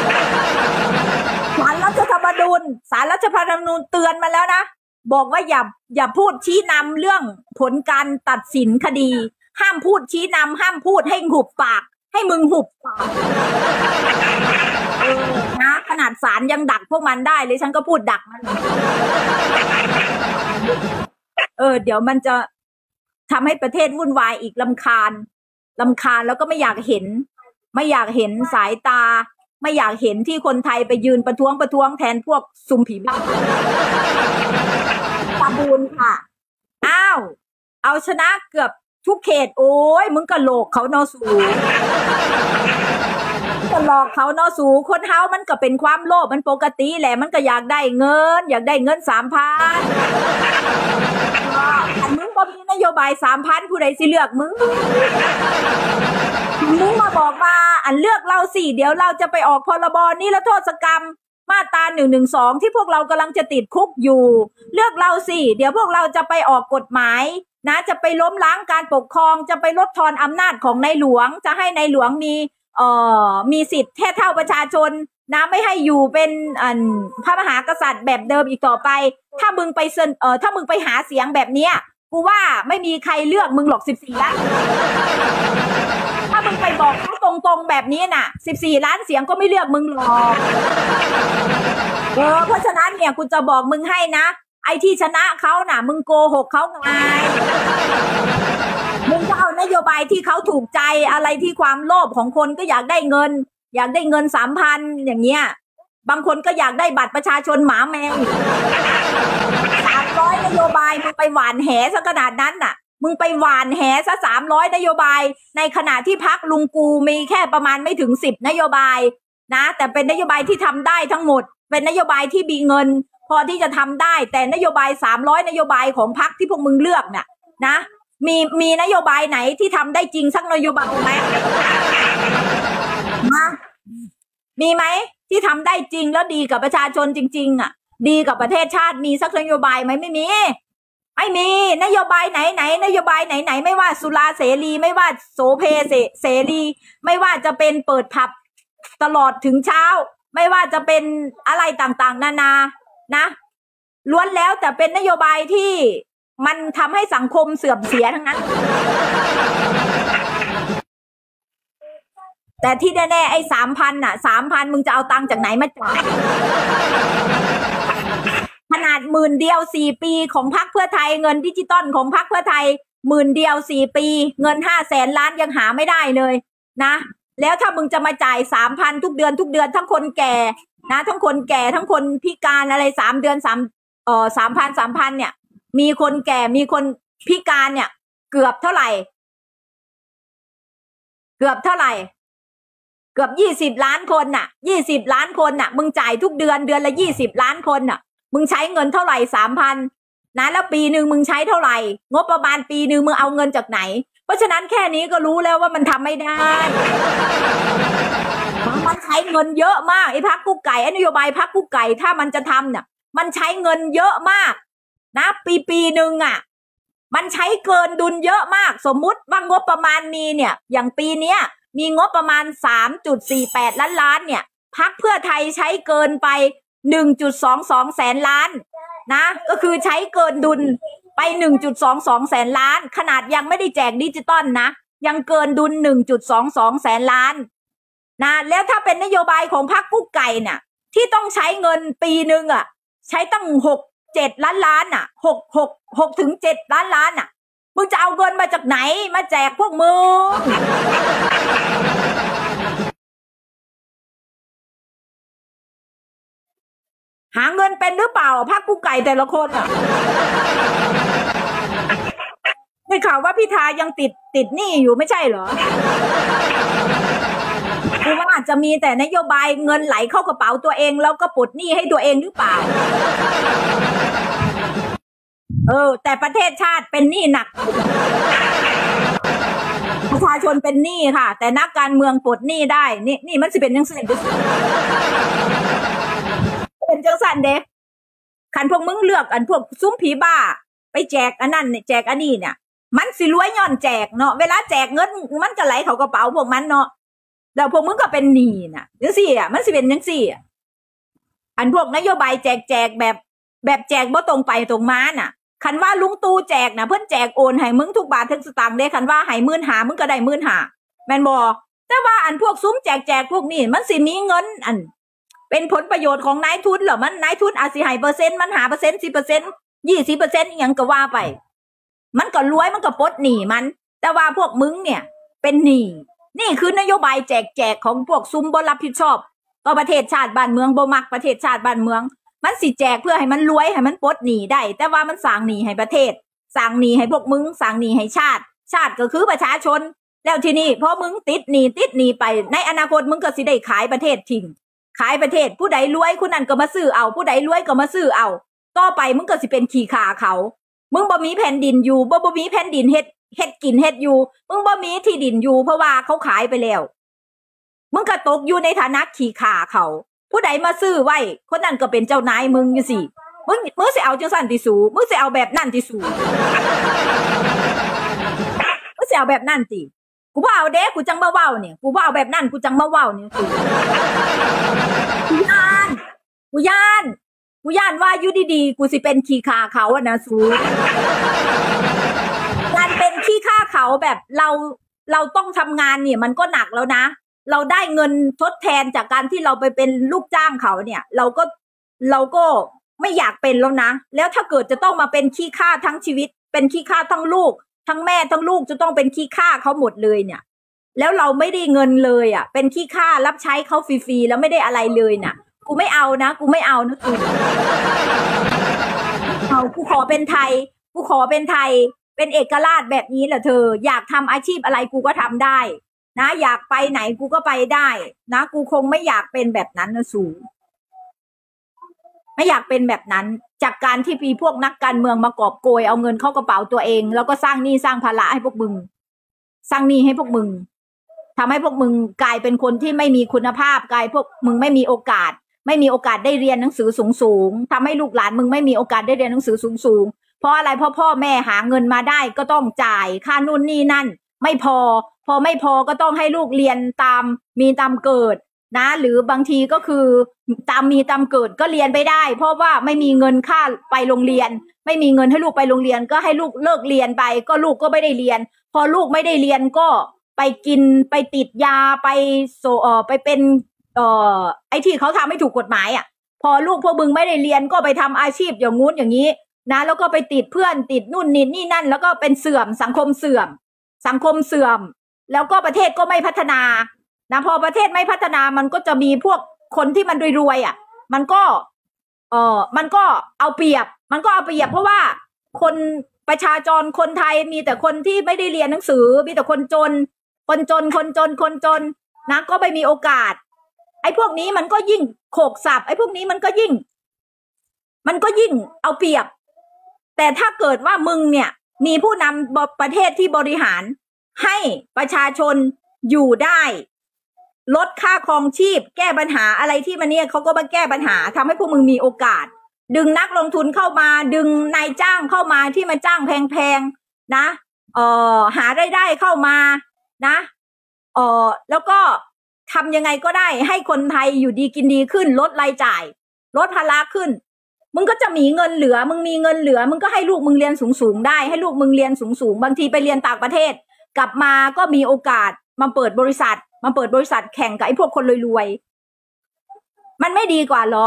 ศาลรัฐธรรมนูญศาลรัฐธรรมนูญเตือนมาแล้วนะบอกว่าอย่าอย่าพูดชี้นำเรื่องผลการตัดสินคดีห้ามพูดชี้นำห้ามพูดให้หุบปากให้มึงหุบปากเออนะขนาดศาลยังดักพวกมันได้เลยฉันก็พูดดักมันเออเดี๋ยวมันจะทำให้ประเทศวุ่นวายอีกรำคาญรำคาญแล้วก็ไม่อยากเห็นไม่อยากเห็นสายตาไม่อยากเห็นที่คนไทยไปยืนประท้วงประท้วงแทนพวกซุ่มผีบ้าตาบูนค่ะอ้าวเอาชนะเกือบทุกเขตโอ้ยมึงก็โลกเขาเนาะสูก็หลอกเขาเนาะสูคนเฮามันก็เป็นความโลภมันปกติแหละมันก็อยากได้เงินอยากได้เงินสามพันอันมึงก็มีนโยบายสามพันผู้ใดสิเลือกมึงมึงมาบอกมาอันเลือกเราสิเดี๋ยวเราจะไปออกพรบนิรโทษกรรมมาตราหนึ่งหนึ่งสองที่พวกเรากำลังจะติดคุกอยู่เลือกเราสิเดี๋ยวพวกเราจะไปออกกฎหมายนะจะไปล้มล้างการปกครองจะไปลดทอนอำนาจของในหลวงจะให้ในหลวงมีเอ่อมีสิทธิ์แค่เท่าประชาชนนะไม่ให้อยู่เป็นอันพระมหากษัตริย์แบบเดิมอีกต่อไปถ้ามึงไปเซนเอ่อถ้ามึงไปหาเสียงแบบเนี้ยกูว่าไม่มีใครเลือกมึงหรอกสิบสี่ล้านถ้ามึงไปบอกเขาตรงๆแบบนี้น่ะสิบสี่ล้านเสียงก็ไม่เลือกมึงหรอกเออเพราะฉะนั้นเนี่ยกูจะบอกมึงให้นะไอ้ที่ชนะเขาน่ะมึงโกหกเขาไงมึงก็เอานโยบายที่เขาถูกใจอะไรที่ความโลภของคนก็อยากได้เงินอยากได้เงินสามพันอย่างเงี้ยบางคนก็อยากได้บัตรประชาชนหมาแมวสามร้อยนโยบายมึงไปหวานแหซะขนาดนั้นน่ะมึงไปหวานแหซะสามร้อยนโยบายในขณะที่พรรคลุงกูมีแค่ประมาณไม่ถึงสิบนโยบายนะแต่เป็นนโยบายที่ทำได้ทั้งหมดเป็นนโยบายที่มีเงินพอที่จะทำได้แต่นโยบายสามร้อยนโยบายของพรรคที่พวกมึงเลือกน่ะนะมีมีนโยบายไหนที่ทำได้จริงสักนโยบายไหมมามีไหมที่ทำได้จริงแล้วดีกับประชาชนจริงๆอ่ะดีกับประเทศชาติมีสักนโยบายไหมไม่มีไม่มีนโยบายไหนไหนนโยบายไหนไหนไม่ว่าสุราเสรีไม่ว่าโสเพเสเสรีไม่ว่าจะเป็นเปิดผับตลอดถึงเช้าไม่ว่าจะเป็นอะไรต่างๆนานานะล้วนแล้วแต่เป็นนโยบายที่มันทำให้สังคมเสื่อมเสียทั้งนั้นแต่ที่แน่ๆไอ้สามพันน่ะสามพันมึงจะเอาตังค์จากไหนมาจ่ายดหมื่นเดียวสี่ปีของพรรคเพื่อไทยเงินดิจิตอลของพรรคเพื่อไทยหมื่นเดียวสี่ปีเงินห้าแสนล้านยังหาไม่ได้เลยนะแล้วถ้ามึงจะมาจ่ายสามพันทุกเดือนทุกเดือนทั้งคนแก่นะทั้งคนแก่ทั้งคนพิการอะไรสามเดือนสามเอ่อสามพันสามพันเนี่ยมีคนแก่มีคนพิการเนี่ยเกือบเท่าไหร่เกือบเท่าไหร่เกือบยี่สิบล้านคนน่ะยี่สิบล้านคนน่ะมึงจ่ายทุกเดือนเดือนละยี่สิบล้านคนน่ะมึงใช้เงินเท่าไหร่สามพันนะแล้วปีหนึ่งมึงใช้เท่าไหร่งบประมาณปีหนึ่งมึงเอาเงินจากไหนเพราะฉะนั้นแค่นี้ก็รู้แล้วว่ามันทำไม่ได้มันใช้เงินเยอะมากไอ้พรรคกุ๊กไก่ไอ้นโยบายพรรคกุ๊กไก่ถ้ามันจะทำเนี่ยมันใช้เงินเยอะมากนะปีปีหนึ่งอ่ะมันใช้เกินดุลเยอะมากสมมุติว่างบประมาณมีเนี่ยอย่างปีเนี้ยมีงบประมาณ สามจุดสี่แปด ล้านล้านเนี่ยพรรคเพื่อไทยใช้เกินไป หนึ่งจุดสองสอง แสนล้านนะก็คือใช้เกินดุลไป หนึ่งจุดสองสอง แสนล้านขนาดยังไม่ได้แจกดิจิตอลนะยังเกินดุล หนึ่งจุดสองสอง แสนล้านนะแล้วถ้าเป็นนโยบายของพรรคกุ๊กไก่เนี่ยที่ต้องใช้เงินปีนึงอ่ะใช้ตั้งหก เจ็ดล้านล้านอ่ะหก หก หกถึงเจ็ดล้านล้านอ่ะมึงจะเอาเงินมาจากไหนมาแจกพวกมึงหาเงินเป็นหรือเปล่าพรรคกุ๊กไก่แต่ละคนอ่ะได้ข่าวว่าพิธายังติดติดหนี้อยู่ไม่ใช่เหรอคือว่าอาจจะมีแต่นโยบายเงินไหลเข้ากระเป๋าตัวเองแล้วก็ปลดหนี้ให้ตัวเองหรือเปล่าเออแต่ประเทศชาติเป็นหนี้หนักประชาชนเป็นหนี้ค่ะแต่นักการเมืองปลดหนี้ได้นี่นี่มันสิเป็นจังซั่นเป็นจังซั่นเด้คันพวกมึงเลือกอันพวกซุ้มผีบ้าไปแจกอันนั้นแจกอันนี้เนี่ยมันสิรวยย้อนแจกเนาะเวลาแจกเงินมันก็ไหลเข้ากระเป๋าพวกมันเนาะแล้วพวกมึงก็เป็นหนี้น่ะจังซี่อ่ะมันสิเป็นจังซี่อ่ะอันพวกนโยบายแจกแจกแบบแบบแจกบ่ตรงไปตรงมาน่ะคันว่าลุงตู่แจกนะเพิ่นแจกโอนให้มึงทุกบาททุกสตางค์เด้คันว่าให้หมื่นห้ามึงก็ได้หมื่นห้าแม่นบ่แต่ว่าอันพวกซุ้มแจกแจกพวกนี้มันสิมีเงินอันเป็นผลประโยชน์ของนายทุนเหรอมันนายทุนอาจสิให้เปอร์เซ็นต์มันหาเปอร์เซ็นต์ สิบเปอร์เซ็นต์ ยี่สิบเปอร์เซ็นต์อีหยังก็ว่าไปมันก็รวยมันก็ปลดหนี้มันแต่ว่าพวกมึงเนี่ยเป็นหนี้นี่คือนโยบายแจกแจกของพวกซุ้มบ่รับผิดชอบต่อประเทศชาติบ้านเมืองบ่มักประเทศชาติบ้านเมืองมันสิแจกเพื่อให้มันรวยให้มันปลดหนี้ได้แต่ว่ามันสร้างหนี้ให้ประเทศสร้างหนี้ให้พวกมึงสร้างหนี้ให้ชาติชาติก็คือประชาชนแล้วทีนี้พอมึงติดหนี้ติดหนี้ไปในอนาคตมึงก็สิได้ขายประเทศทิ้งขายประเทศผู้ใดรวยคนนั้นก็มาซื้อเอาผู้ใดรวยก็มาซื้อเอาต่อไปมึงก็สิเป็นขี้ข่าเขามึงบ่มีแผ่นดินอยู่บ่บ่มีแผ่นดินเฮ็ดเฮ็ดกินเฮ็ดอยู่มึงบ่มีที่ดินอยู่เพราะว่าเขาขายไปแล้วมึงก็ตกอยู่ในฐานะขี้ข่าเขาผู้ใดมาซื้อไว้คนนั้นก็เป็นเจ้านายมึงอยู่สิมึงมึงสิเอาจังซั่นติสูมึงสิเอาแบบนั้นติสูมึงสิเอาแบบนั้นติกูบ่เอาเด้กูจังมาเว้าเนี่ยกูบ่เอาแบบนั้นกูจังมาเว้าเนี่ยกูย่านกูย่านกูย่านว่าอยู่ดีๆกูสิเป็นขี้ข่าเขาอ่ะนะสูการเป็นขี้ข่าเขาแบบเราเราต้องทำงานเนี่ยมันก็หนักแล้วนะเราได้เงินทดแทนจากการที่เราไปเป็นลูกจ้างเขาเนี่ยเราก็เราก็ไม่อยากเป็นแล้วนะแล้วถ้าเกิดจะต้องมาเป็นขี้ข้าทั้งชีวิตเป็นขี้ข้าทั้งลูกทั้งแม่ทั้งลูกจะต้องเป็นขี้ข้าเขาหมดเลยเนี่ยแล้วเราไม่ได้เงินเลยอ่ะเป็นขี้ข้ารับใช้เขาฟรีๆแล้วไม่ได้อะไรเลยน่ะกูไม่เอานะกูไม่เอานะกูเอากูขอเป็นไทยกูขอเป็นไทยเป็นเอกราชแบบนี้แหละเธออยากทำอาชีพอะไรกูก็ทำได้นะอยากไปไหนกูก็ไปได้นะกูคงไม่อยากเป็นแบบนั้นนะสูไม่อยากเป็นแบบนั้นจากการที่มีพวกนักการเมืองมากอบโกยเอาเงินเข้ากระเป๋าตัวเองแล้วก็สร้างหนี้สร้างภาระให้พวกมึงสร้างหนี้ให้พวกมึงทำให้พวกมึงกลายเป็นคนที่ไม่มีคุณภาพกลายพวกมึงไม่มีโอกาสไม่มีโอกาสได้เรียนหนังสือสูงๆทำให้ลูกหลานมึงไม่มีโอกาสได้เรียนหนังสือสูงๆเพราะอะไรเพราะพ่อแม่หาเงินมาได้ก็ต้องจ่ายค่านู่นนี่นั่นไม่พอพอไม่พอก็ต้องให้ลูกเรียนตามมีตามเกิดนะหรือบางทีก็คือตามมีตามเกิดก็เรียนไม่ได้เพราะว่าไม่มีเงินค่าไปโรงเรียนไม่มีเงินให้ลูกไปโรงเรียนก็ให้ลูกเลิกเรียนไปก็ลูกก็ไม่ได้เรียนพอลูกไม่ได้เรียนก็ไปกินไปติดยาไปโซเอ่อไปเป็นเอ่อไอ้ที่เขาทำไม่ถูกกฎหมายอ่ะพอลูกพวกมึงไม่ได้เรียนก็ไปทำอาชีพอย่างงู้นอย่างนี้นะแล้วก็ไปติดเพื่อนติดนู่นนี่นี่นั่นแล้วก็เป็นเสื่อมสังคมเสื่อมสังคมเสื่อมแล้วก็ประเทศก็ไม่พัฒนานะพอประเทศไม่พัฒนามันก็จะมีพวกคนที่มันรวยๆอ่ะมันก็เออมันก็เอาเปรียบมันก็เอาเปรียบเพราะว่าคนประชาชนคนไทยมีแต่คนที่ไม่ได้เรียนหนังสือมีแต่คนจนคนจนคนจนคนจนนะก็ไม่มีโอกาสไอ้พวกนี้มันก็ยิ่งโขกสับไอ้พวกนี้มันก็ยิ่งมันก็ยิ่งเอาเปรียบแต่ถ้าเกิดว่ามึงเนี่ยมีผู้นำประเทศที่บริหารให้ประชาชนอยู่ได้ลดค่าครองชีพแก้ปัญหาอะไรที่มันเนี่ยเขาก็มาแก้ปัญหาทำให้พวกมึงมีโอกาสดึงนักลงทุนเข้ามาดึงนายจ้างเข้ามาที่มาจ้างแพงๆนะเอ่อหารายได้เข้ามานะเอ่อแล้วก็ทำยังไงก็ได้ให้คนไทยอยู่ดีกินดีขึ้นลดรายจ่ายลดภาระขึ้นมึงก็จะมีเงินเหลือมึงมีเงินเหลือมึงก็ให้ลูกมึงเรียนสูงๆได้ให้ลูกมึงเรียนสูงๆบางทีไปเรียนต่างประเทศกลับมาก็มีโอกาสมาเปิดบริษัทมาเปิดบริษัทแข่งกับไอ้พวกคนรวยๆมันไม่ดีกว่าเหรอ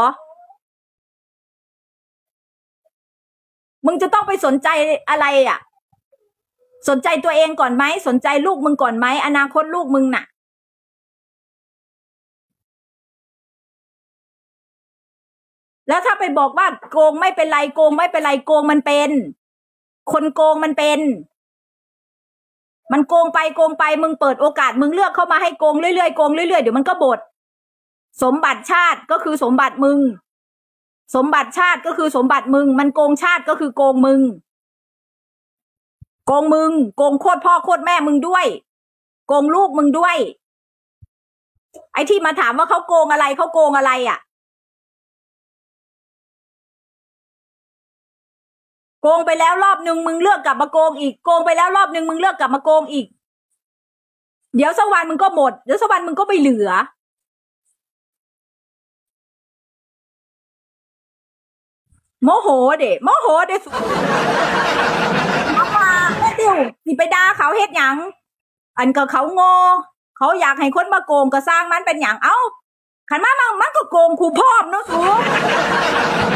มึงจะต้องไปสนใจอะไรอ่ะสนใจตัวเองก่อนไหมสนใจลูกมึงก่อนไหมอนาคตลูกมึงน่ะแล้วถ้าไปบอกว่าโกงไม่เป็นไรโกงไม่เป็นไรโกงมันเป็นคนโกงมันเป็นมันโกงไปโกงไปมึงเปิดโอกาสมึงเลือกเข้ามาให้โกงเรื่อยๆโกงเรื่อยๆเดี๋ยวมันก็บดสมบัติชาติก็คือสมบัติมึงสมบัติชาติก็คือสมบัติมึงมันโกงชาติก็คือโกงมึงโกงมึงโกงโคตรพ่อโคตรแม่มึงด้วยโกงลูกมึงด้วยไอ้ที่มาถามว่าเขาโกงอะไรเขาโกงอะไรอ่ะโกงไปแล้วรอบนึงมึงเลือกกลับมาโกงอีกโกงไปแล้วรอบนึงมึงเลือกกลับมาโกงอีกเดี๋ยวสักวันมึงก็หมดเดี๋ยวสักวันมึงก็ไม่เหลือโมโหเด้โมโหเด้เอามาแม่ติวสิไปด่าเขาเฮ็ดหยังอันก็เขาโง่เขาอยากให้คนมาโกงก็สร้างมันเป็นหยังเอ้าขันมามันมันก็โกงคูพร้อมเนาะสู